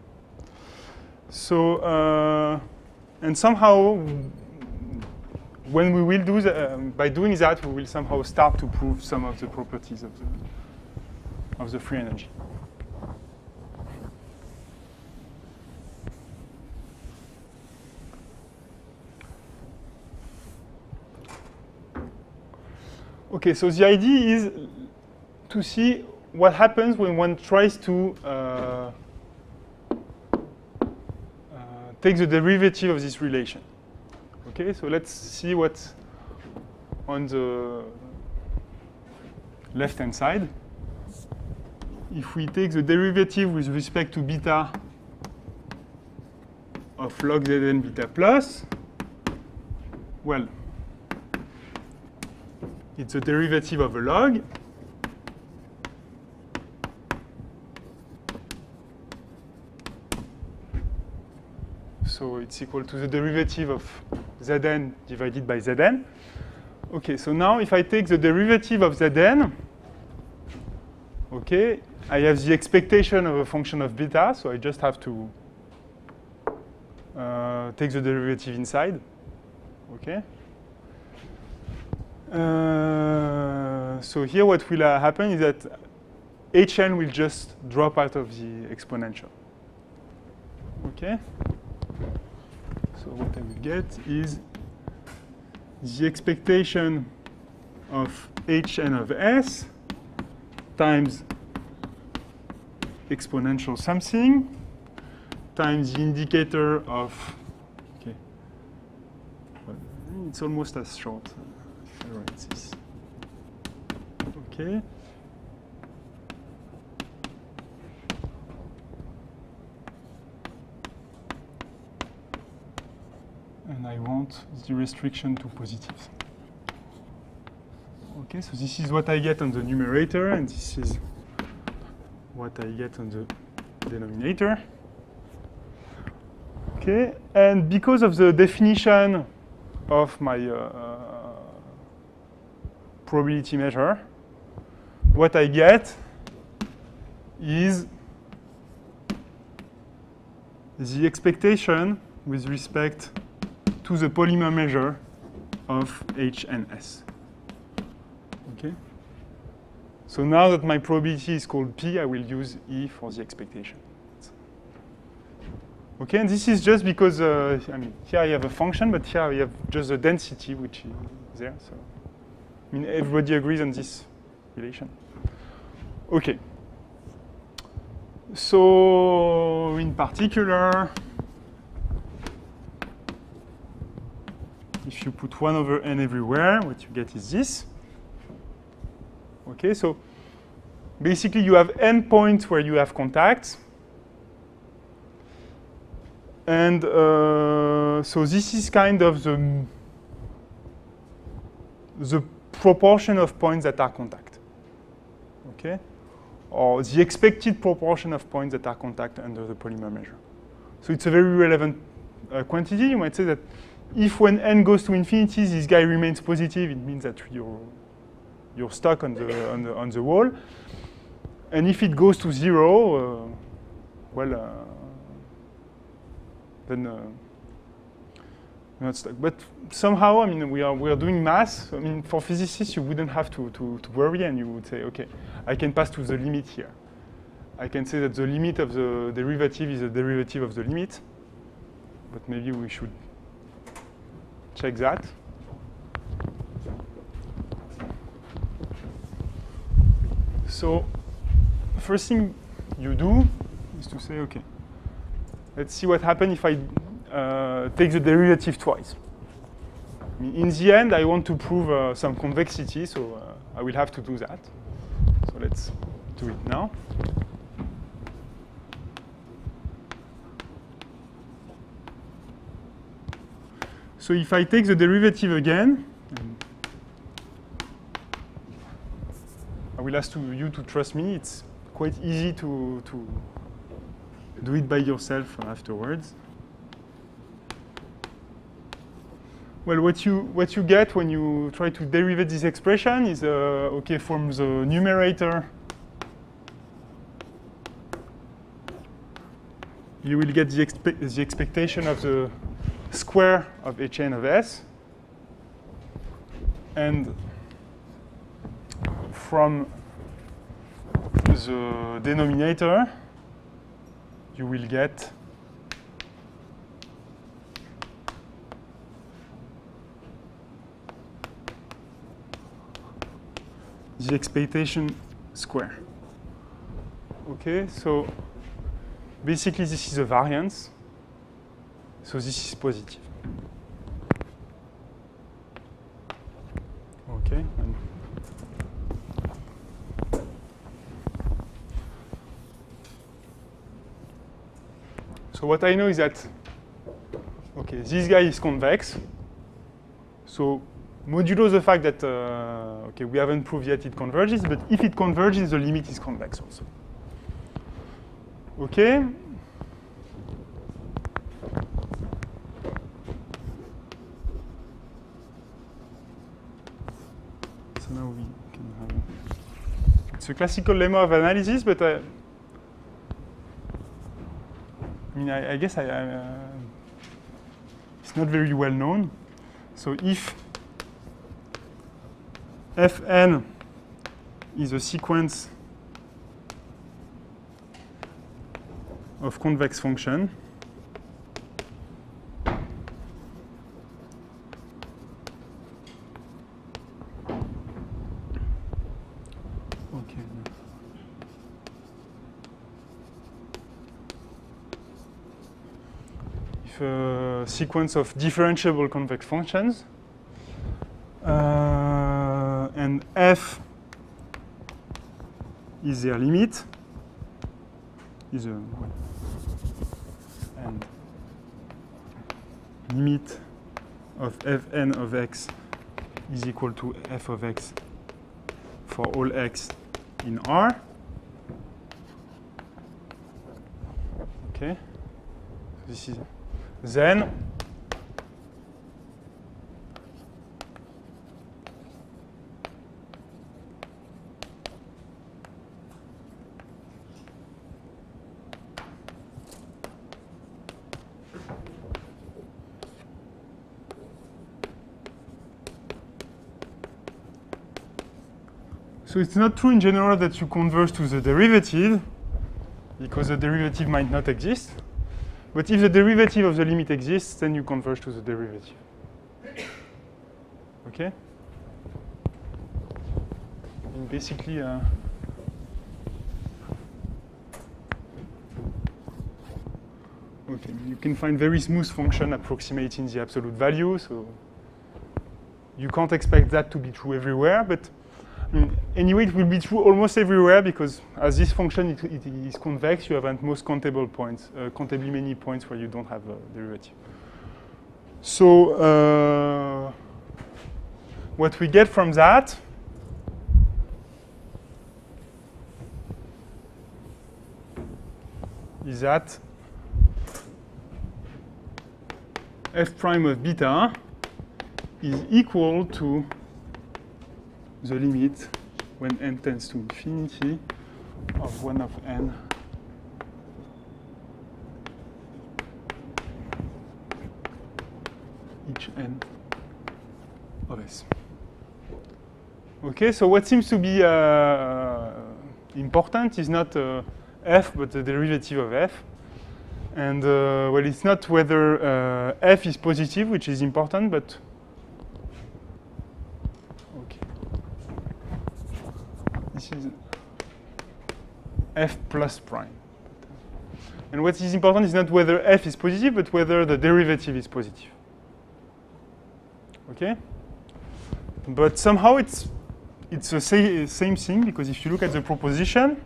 So, uh, and somehow, when we will do that, um, by doing that, we will somehow start to prove some of the properties of the, of the free energy. Okay, so the idea is to see what happens when one tries to uh, uh, take the derivative of this relation. Okay, so let's see what's on the left-hand side. If we take the derivative with respect to beta of log Zn beta plus, well, it's the derivative of a log. So it's equal to the derivative of Zn divided by Zn. Okay, so now if I take the derivative of Zn, okay, I have the expectation of a function of beta, so I just have to uh, take the derivative inside. Okay. Uh, so here what will uh, happen is that Hn will just drop out of the exponential. Okay? So what I will get is the expectation of Hn of S times exponential something times the indicator of, okay, well, it's almost as short. I write this. Okay. And I want the restriction to positives. Okay, so this is what I get on the numerator, and this is what I get on the denominator. Okay, and because of the definition of my uh, probability measure, what I get is the expectation with respect to the polymer measure of H and S. Okay? So now that my probability is called P, I will use E for the expectation. Okay, and this is just because, uh, I mean, here I have a function, but here I have just the density, which is there. So, I mean, everybody agrees on this relation. Okay. So, in particular, if you put one over n everywhere, what you get is this. Okay, so basically you have n points where you have contacts. And uh, so this is kind of the the proportion of points that are contact, okay? Or the expected proportion of points that are contact under the polymer measure. So it's a very relevant uh, quantity. You might say that if when n goes to infinity, this guy remains positive, it means that you're, you're stuck on the, on, the, on the wall. And if it goes to zero, uh, well, uh, then uh, you're not stuck. But somehow, I mean, we are, we are doing math. I mean, for physicists, you wouldn't have to, to, to worry, and you would say, OK, I can pass to the limit here. I can say that the limit of the derivative is a derivative of the limit. But maybe we should check that. So first thing you do is to say, OK, let's see what happens if I uh, take the derivative twice. I mean, in the end, I want to prove uh, some convexity, so uh, I will have to do that. So let's do it now. So if I take the derivative again, I will ask to you to trust me. It's quite easy to, to do it by yourself afterwards. Well, what you, what you get when you try to derive this expression is, uh, OK, from the numerator, you will get the, expe the expectation of the square of H n of S. And from the denominator, you will get the expectation square. OK, so basically this is a variance. So this is positive. OK. So what I know is that, OK, this guy is convex. So modulo the fact that, uh, OK, we haven't proved yet it converges, but if it converges, the limit is convex also. OK. So now we can have a, it's a classical lemma of analysis, but I, I mean, I, I guess I, I, uh, it's not very well known. So if Fn is a sequence of convex function, okay. If a sequence of differentiable convex functions, uh, and f is their limit, is a and limit of fn of x is equal to f of x for all x in R. Okay, this is then so it's not true in general that you converge to the derivative, because the derivative might not exist. But if the derivative of the limit exists, then you converge to the derivative. Okay? And basically, uh, okay, you can find very smooth function approximating the absolute value, so you can't expect that to be true everywhere, but Mm. anyway, it will be true almost everywhere, because as this function it, it is convex, you have at most countable points, uh, countably many points where you don't have a derivative. So uh, what we get from that is that f prime of beta is equal to the limit when n tends to infinity of one of n each n of s. Okay, so what seems to be uh, important is not uh, f, but the derivative of f. And, uh, well, it's not whether uh, f is positive, which is important, but okay. This is f plus prime. And what is important is not whether f is positive, but whether the derivative is positive. Okay? But somehow it's, it's the sa same thing, because if you look at the proposition,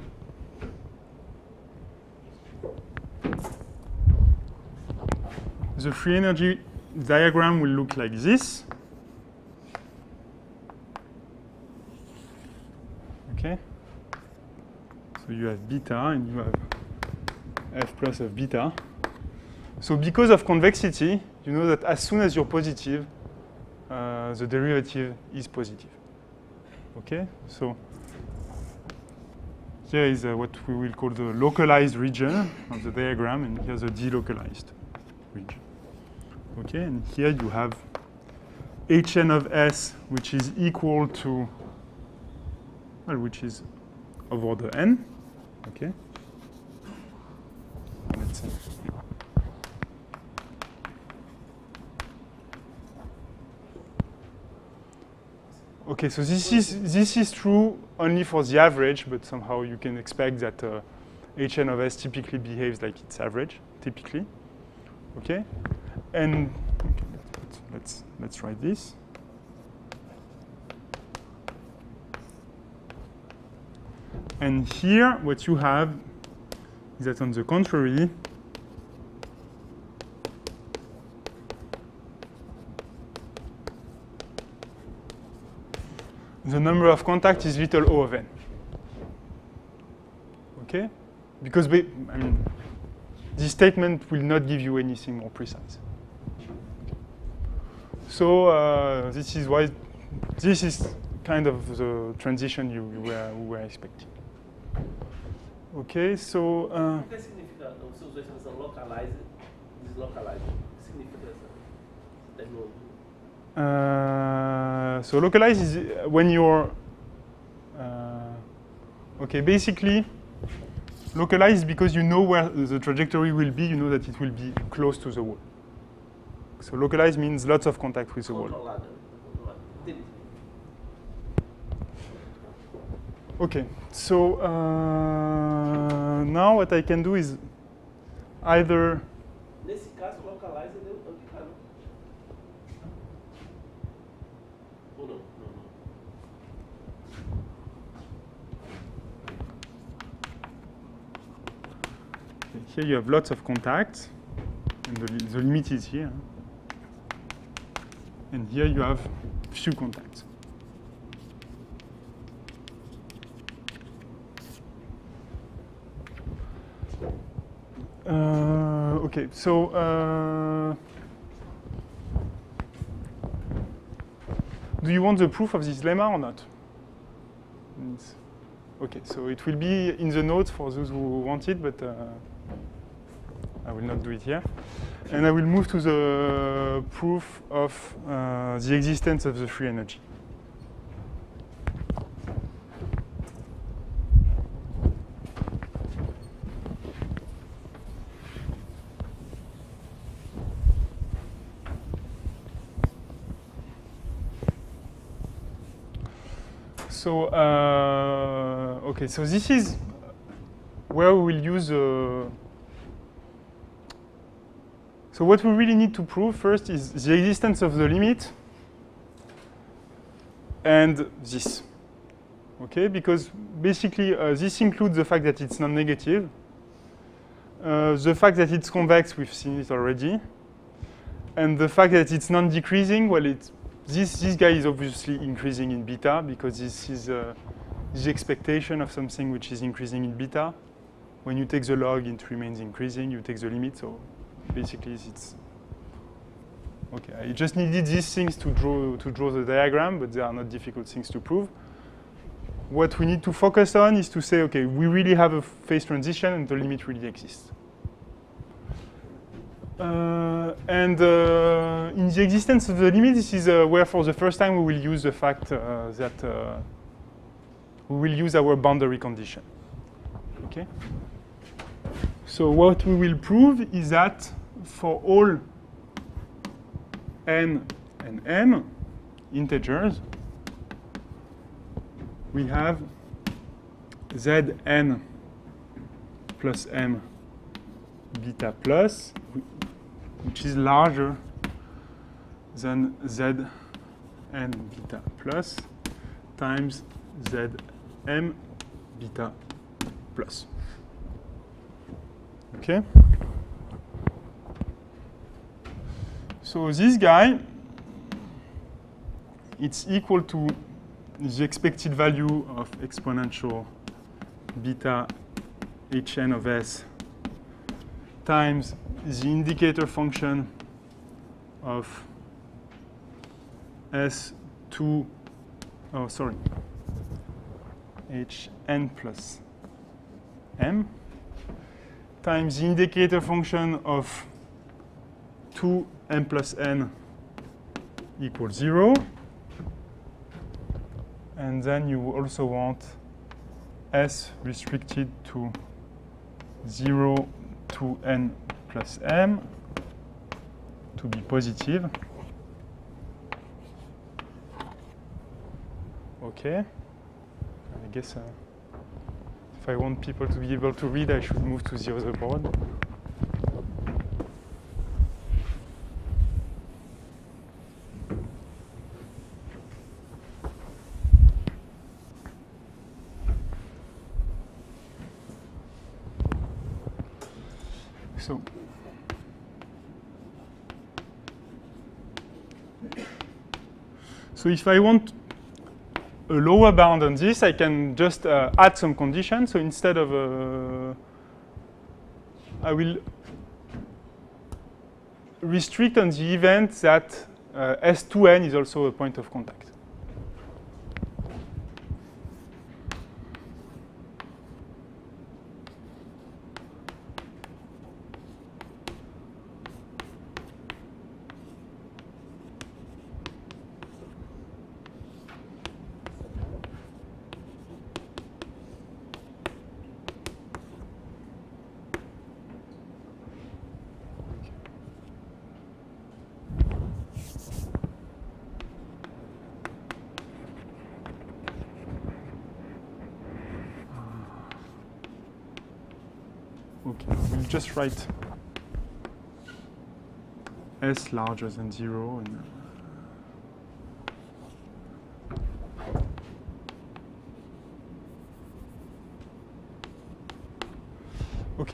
the free energy diagram will look like this. Okay? So you have beta and you have f plus of beta. So because of convexity, you know that as soon as you're positive, uh, the derivative is positive. Okay? So here is uh, what we will call the localized region of the diagram, and here's the delocalized region. Okay, and here you have Hn of S, which is equal to, well, which is of order n. Okay. Let's see. Okay, so this is this is true only for the average, but somehow you can expect that uh, Hn of S typically behaves like its average, typically. Okay. And okay, let's, let's, let's write this. And here, what you have is that on the contrary, the number of contacts is little o of n. Okay? Because we, I mean, this statement will not give you anything more precise. So uh, this is why this is kind of the transition you, you were, we were expecting. Okay, so uh, O que significa a sua expressão localized, deslocalized? O que significa essa terminologia? uh, so localized is when you're uh, okay. Basically, localized because you know where the trajectory will be. You know that it will be close to the wall. So localized means lots of contact with the wall. Controlada. Entendi. Okay, so uh, now what I can do is either Nesse caso, localize é o que cabe. Ou não? Não, não. here you have lots of contacts, and the, the limit is here. And here you have few contacts. Uh, okay, so uh, do you want the proof of this lemma or not? It's, okay, so it will be in the notes for those who want it, but uh, I will not do it here. And I will move to the proof of uh, the existence of the free energy. So, uh, okay, so this is where we will use uh, so what we really need to prove first is the existence of the limit and this, okay? Because basically uh, this includes the fact that it's non-negative, uh, the fact that it's convex, we've seen it already, and the fact that it's non-decreasing, well, it's, this, this guy is obviously increasing in beta because this is uh, the expectation of something which is increasing in beta. When you take the log, it remains increasing. You take the limit, so basically it's okay. I just needed these things to draw to draw the diagram, but they are not difficult things to prove. What we need to focus on is to say, okay, we really have a phase transition and the limit really exists. Uh, and uh, in the existence of the limit, this is uh, where for the first time we will use the fact uh, that uh, we will use our boundary condition. Okay? So what we will prove is that for all n and m integers, we have Zn plus m beta plus, which is larger than Zn beta plus times Zm beta plus. Okay? So this guy, it's equal to the expected value of exponential beta Hn of S times the indicator function of S two, oh, sorry, Hn plus m times the indicator function of two m plus n equals zero. And then you also want S restricted to zero to n plus m to be positive. Okay. I guess uh, if I want people to be able to read, I should move to the other board. So, so if I want a lower bound on this, I can just uh, add some conditions. So instead of, uh, I will restrict on the event that uh, S two n is also a point of contact. Okay, we'll just write S larger than zero. And okay.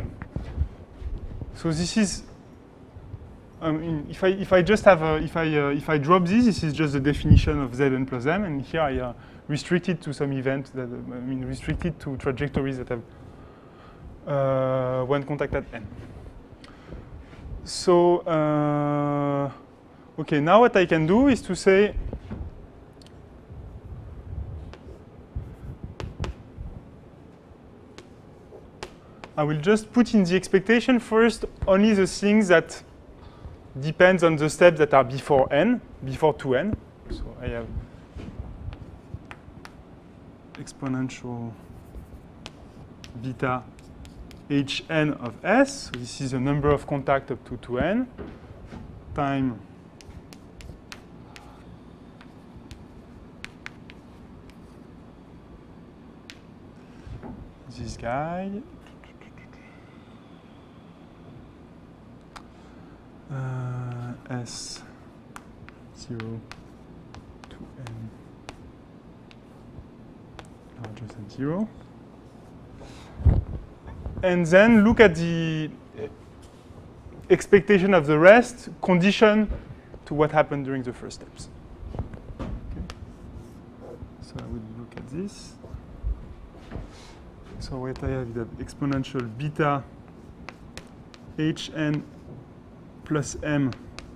So this is. I mean, if I if I just have a, if I uh, if I drop this, this is just the definition of Zn plus m, and here I uh, restrict it to some event that I mean restricted to trajectories that have Uh, one contact at n. So, uh, okay, now what I can do is to say, I will just put in the expectation first only the things that depends on the steps that are before n, before two n. So I have exponential beta Hn of S, so this is the number of contacts up to two n, time this guy, uh, S zero to n larger than zero. And then look at the expectation of the rest, condition to what happened during the first steps. So I will look at this. So what I have is that exponential beta hn plus m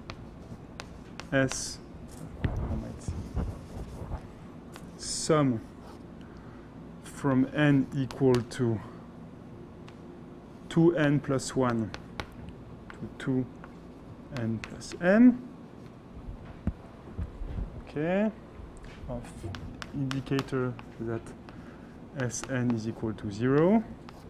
s I might see, sum from n equal to two n plus one to two n plus m. Okay, of indicator that Sn is equal to zero.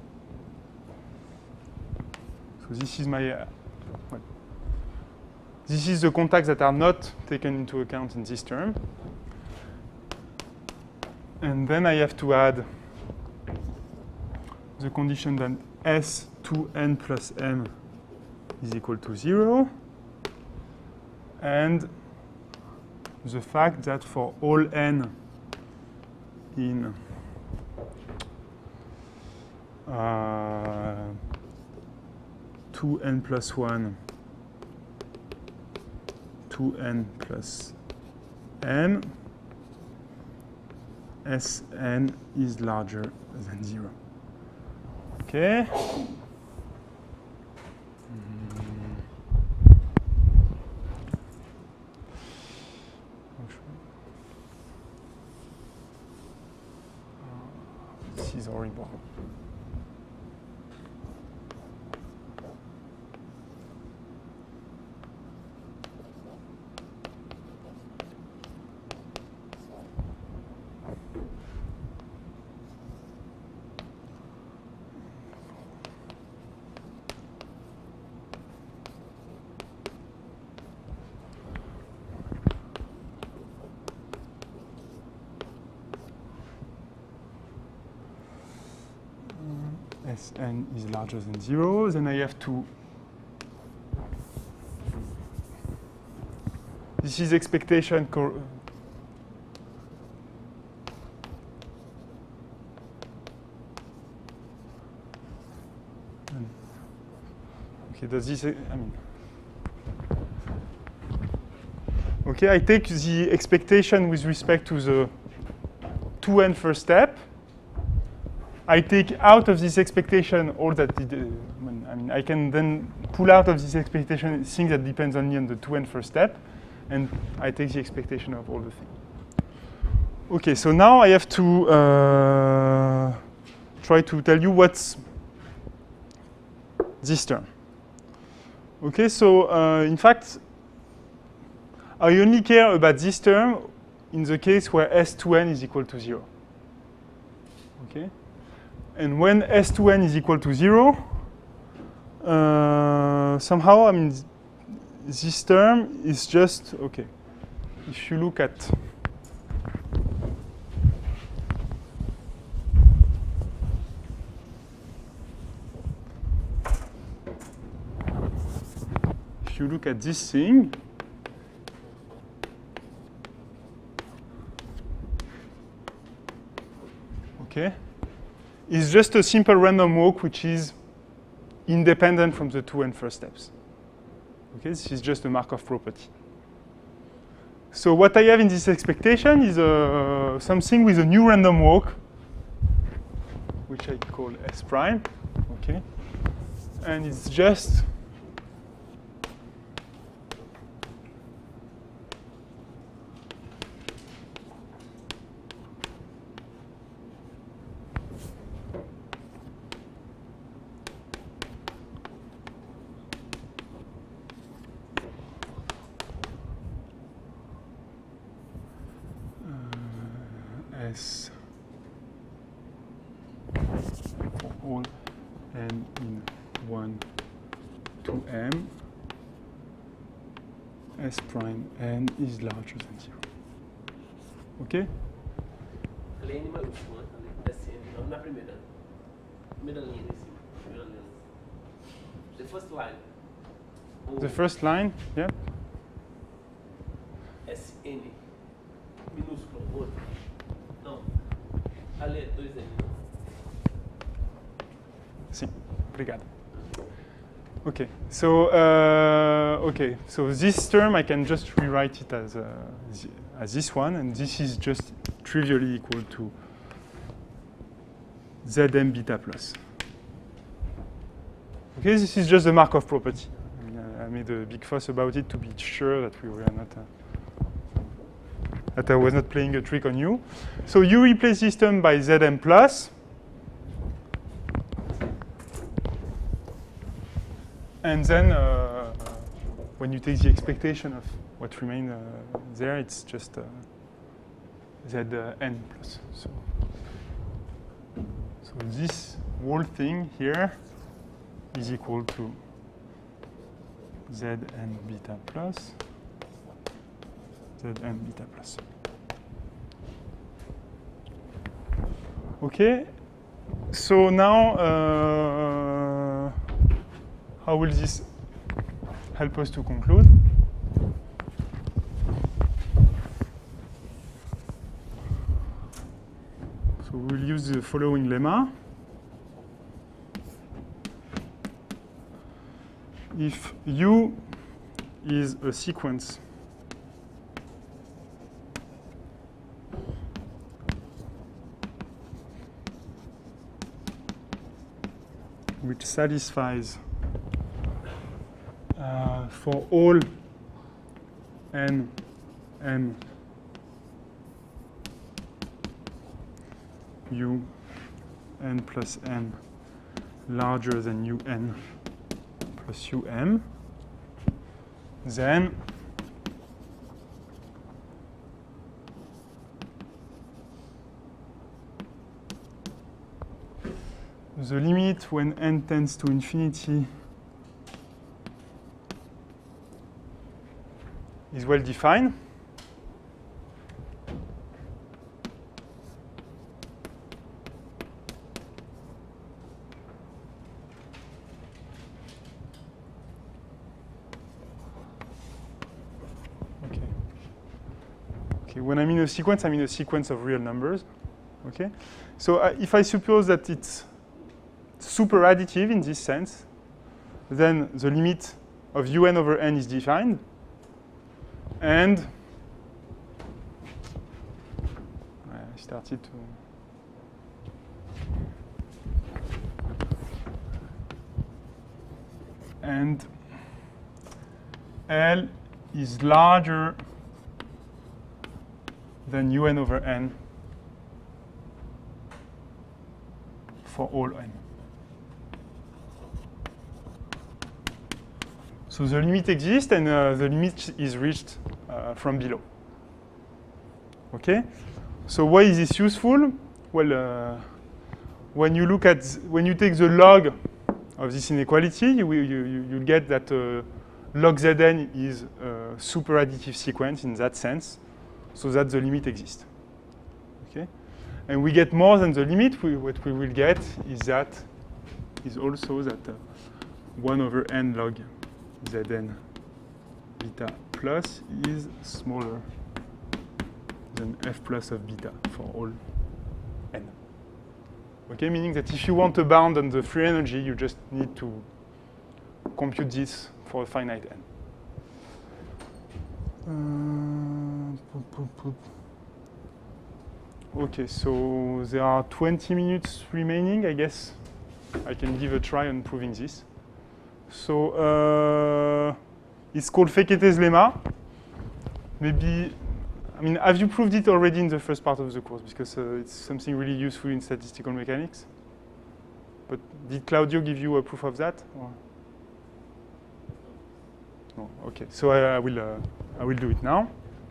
So this is my, uh, well, this is the contacts that are not taken into account in this term. And then I have to add the condition that S two n plus m is equal to zero. And the fact that for all n in uh, two n plus one, two n plus m, Sn is larger than zero. Okay. This is horrible. Sn is larger than zero, then I have to, this is expectation, cor okay, does this, I mean, okay, I take the expectation with respect to the two n first step. I take out of this expectation all that, it, uh, I mean, I can then pull out of this expectation things that depends only on the two n first step, and I take the expectation of all the things. Okay, so now I have to uh, try to tell you what's this term. Okay, so uh, in fact, I only care about this term in the case where S two n is equal to zero. Okay. And when S two n is equal to zero, uh, somehow, I mean, this term is just, okay, if you look at if you look at this thing, okay, it's just a simple random walk which is independent from the two n first steps. Okay, this is just a Markov property. So what I have in this expectation is uh, something with a new random walk, which I call S prime. Okay, and it's just S for all n in one to m, S prime n is larger than zero. Okay? Além de uma última, assim, não na primeira. Primeira linha desse. Primeira linha. The first line. The first line, yeah. Sn. Minúsculo, outro. Não. Ali, dois N. Sim, obrigado. Okay, so uh, okay, so this term I can just rewrite it as uh, as this one, and this is just trivially equal to Zm beta plus. Okay, this is just the Markov property. I mean, I made a big fuss about it to be sure that we were not, uh, that I was not playing a trick on you. So you replace this term by Zm plus. And then uh, when you take the expectation of what remains uh, there, it's just uh, Zn uh, plus. So, so this whole thing here is equal to Zn beta plus Zn beta plus. Okay, so now uh, how will this help us to conclude? So we'll use the following lemma. If U is a sequence which satisfies uh, for all n m u n plus m larger than un plus um, then the limit when n tends to infinity is well defined. Okay. Okay. When I'm in a sequence, I'm in a sequence of real numbers. Okay. So uh, if I suppose that it's super additive in this sense, then the limit of un over n is defined. And I started to and L is larger than un over n for all n. So the limit exists, and uh, the limit is reached uh, from below. Okay. So why is this useful? Well, uh, when you look at when you take the log of this inequality, you will you you you'll get that uh, log Zn is a super additive sequence in that sense, so that the limit exists. Okay. And we get more than the limit. We, what we will get is that is also that uh, one over n log Zn beta plus is smaller than f plus of beta for all n. Okay, meaning that if you want a bound on the free energy, you just need to compute this for a finite n. Uh, okay, so there are twenty minutes remaining, I guess. I can give a try on proving this. So uh, it's called Fekete's lemma. Maybe, I mean, have you proved it already in the first part of the course? Because uh, it's something really useful in statistical mechanics. But did Claudio give you a proof of that? Or? No. Okay. So I, I will. Uh, I will do it now.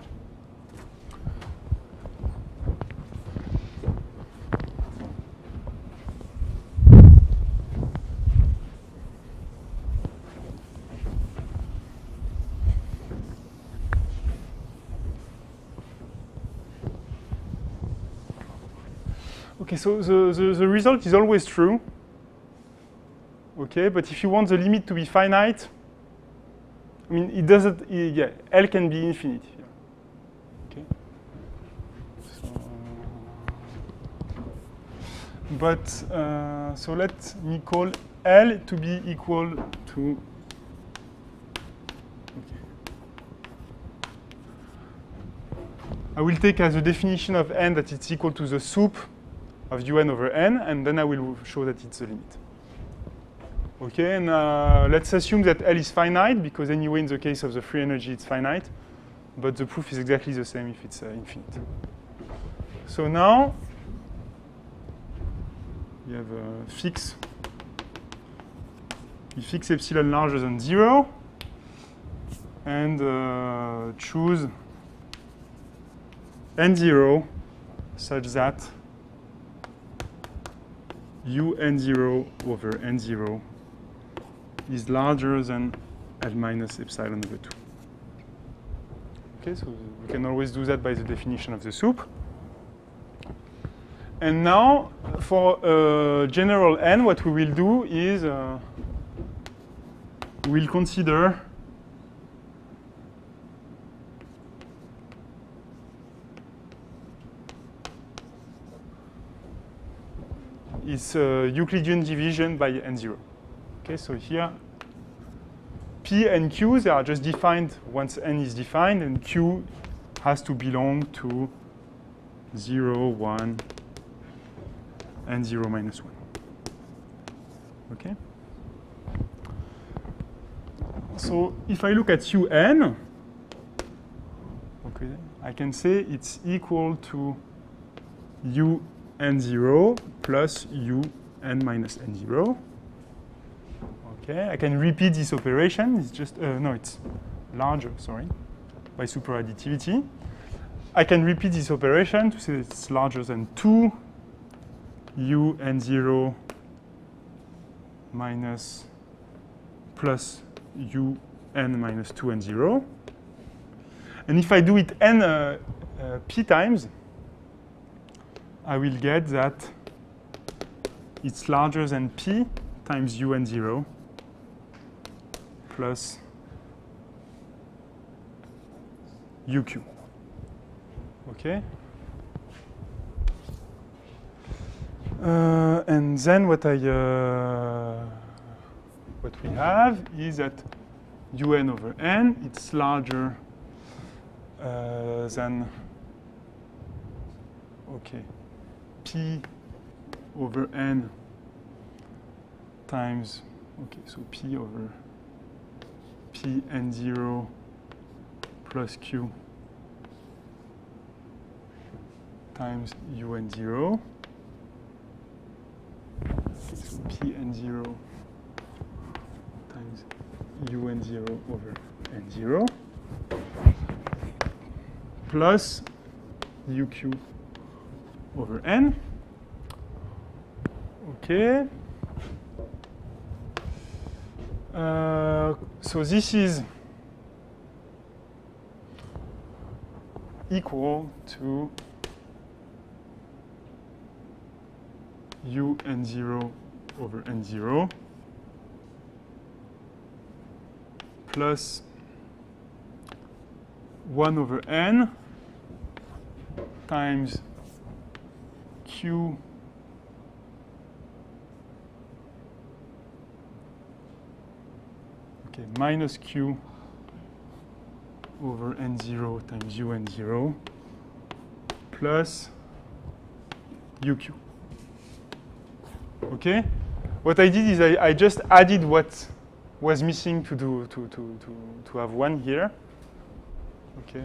Okay, so the, the, the result is always true. Okay, but if you want the limit to be finite, I mean, it doesn't, it, yeah, L can be infinite here. Okay. So, but, uh, so let me call L to be equal to, okay. I will take as a definition of n that it's equal to the soup of un over n, and then I will show that it's the limit. Okay, and uh, let's assume that L is finite, because anyway in the case of the free energy it's finite, but the proof is exactly the same if it's uh, infinite. So now we have a fix, we fix epsilon larger than zero, and uh, choose n zero such that u n zero over n zero is larger than L minus epsilon over two. Okay, so we can always do that by the definition of the soup. And now, for uh, general n, what we will do is uh, we'll consider its uh, Euclidean division by n zero. Okay, so here, P and Q, they are just defined once n is defined, and Q has to belong to zero, one, and zero minus one. Okay? So if I look at un, okay, I can say it's equal to u n zero plus u n minus n zero. Okay, I can repeat this operation. It's just, uh, no, it's larger, sorry, by superadditivity. I can repeat this operation to say that it's larger than two u n zero minus plus u n minus two n zero. And if I do it n uh, uh, p times, I will get that it's larger than p times u n zero plus uq. Okay? Uh, and then what I uh, what we have is that un over n, it's larger uh, than okay p over n times okay so p over p n zero plus q times un zero. So p n zero times un zero over n zero plus uq over n. Okay. Uh, so this is equal to u n zero over n zero plus one over n times q okay minus q over n zero times u n zero plus uq. Okay, what I did is I, I just added what was missing to do to to to to have one here. Okay.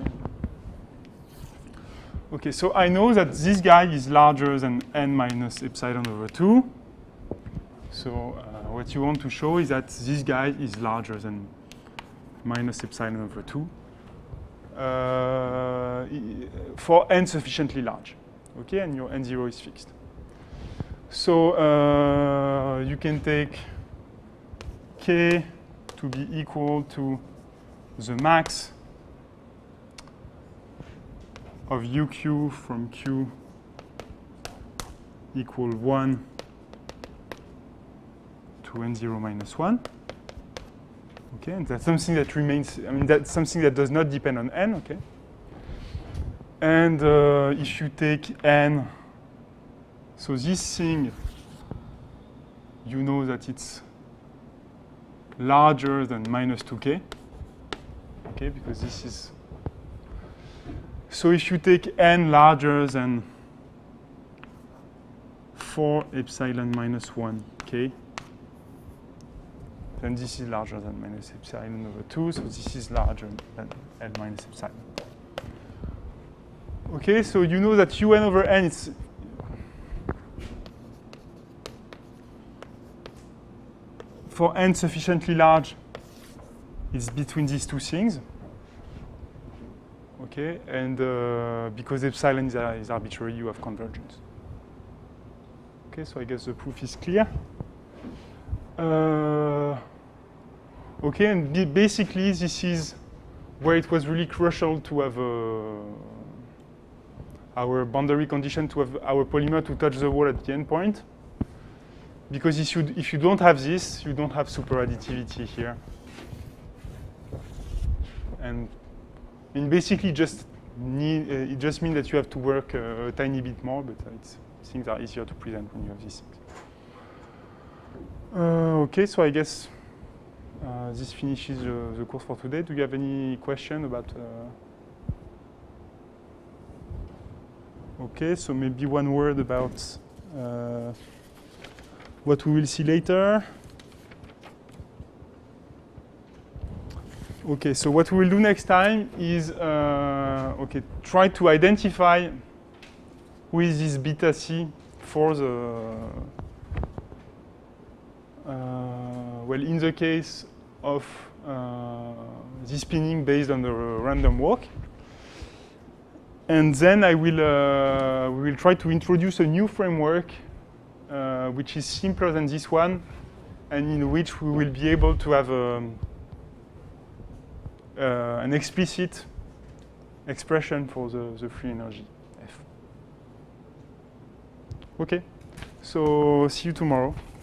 Okay, so I know that this guy is larger than n minus epsilon over two. So uh, what you want to show is that this guy is larger than minus epsilon over two uh, for n sufficiently large. Okay, and your n zero is fixed. So uh, you can take k to be equal to the max of uq from q equal one to n zero minus one. Okay, and that's something that remains, I mean, that's something that does not depend on n, okay? And uh, if you take n, so this thing, you know that it's larger than minus two k, okay, because this is. So if you take n larger than four epsilon minus one k, then this is larger than minus epsilon over two, so this is larger than L minus epsilon. Okay, so you know that un over n is for n sufficiently large, it's between these two things. Okay, and uh, because epsilon is, uh, is arbitrary, you have convergence. Okay, so I guess the proof is clear. Uh, okay, and basically this is where it was really crucial to have uh, our boundary condition, to have our polymer to touch the wall at the endpoint. Because if you, if you don't have this, you don't have superadditivity here. And and basically just need, uh, it just means that you have to work uh, a tiny bit more, but uh, it's, things are easier to present when you have these things. Uh, okay, so I guess uh, this finishes uh, the course for today. Do you have any question about? Uh... Okay, so maybe one word about uh, what we will see later. Okay, so what we will do next time is uh, okay, try to identify who is this beta C for the uh, well, in the case of uh, the spinning based on the random walk. And then I will uh, we will try to introduce a new framework uh, which is simpler than this one, and in which we will be able to have um, uh, an explicit expression for the, the free energy F. Okay, so see you tomorrow.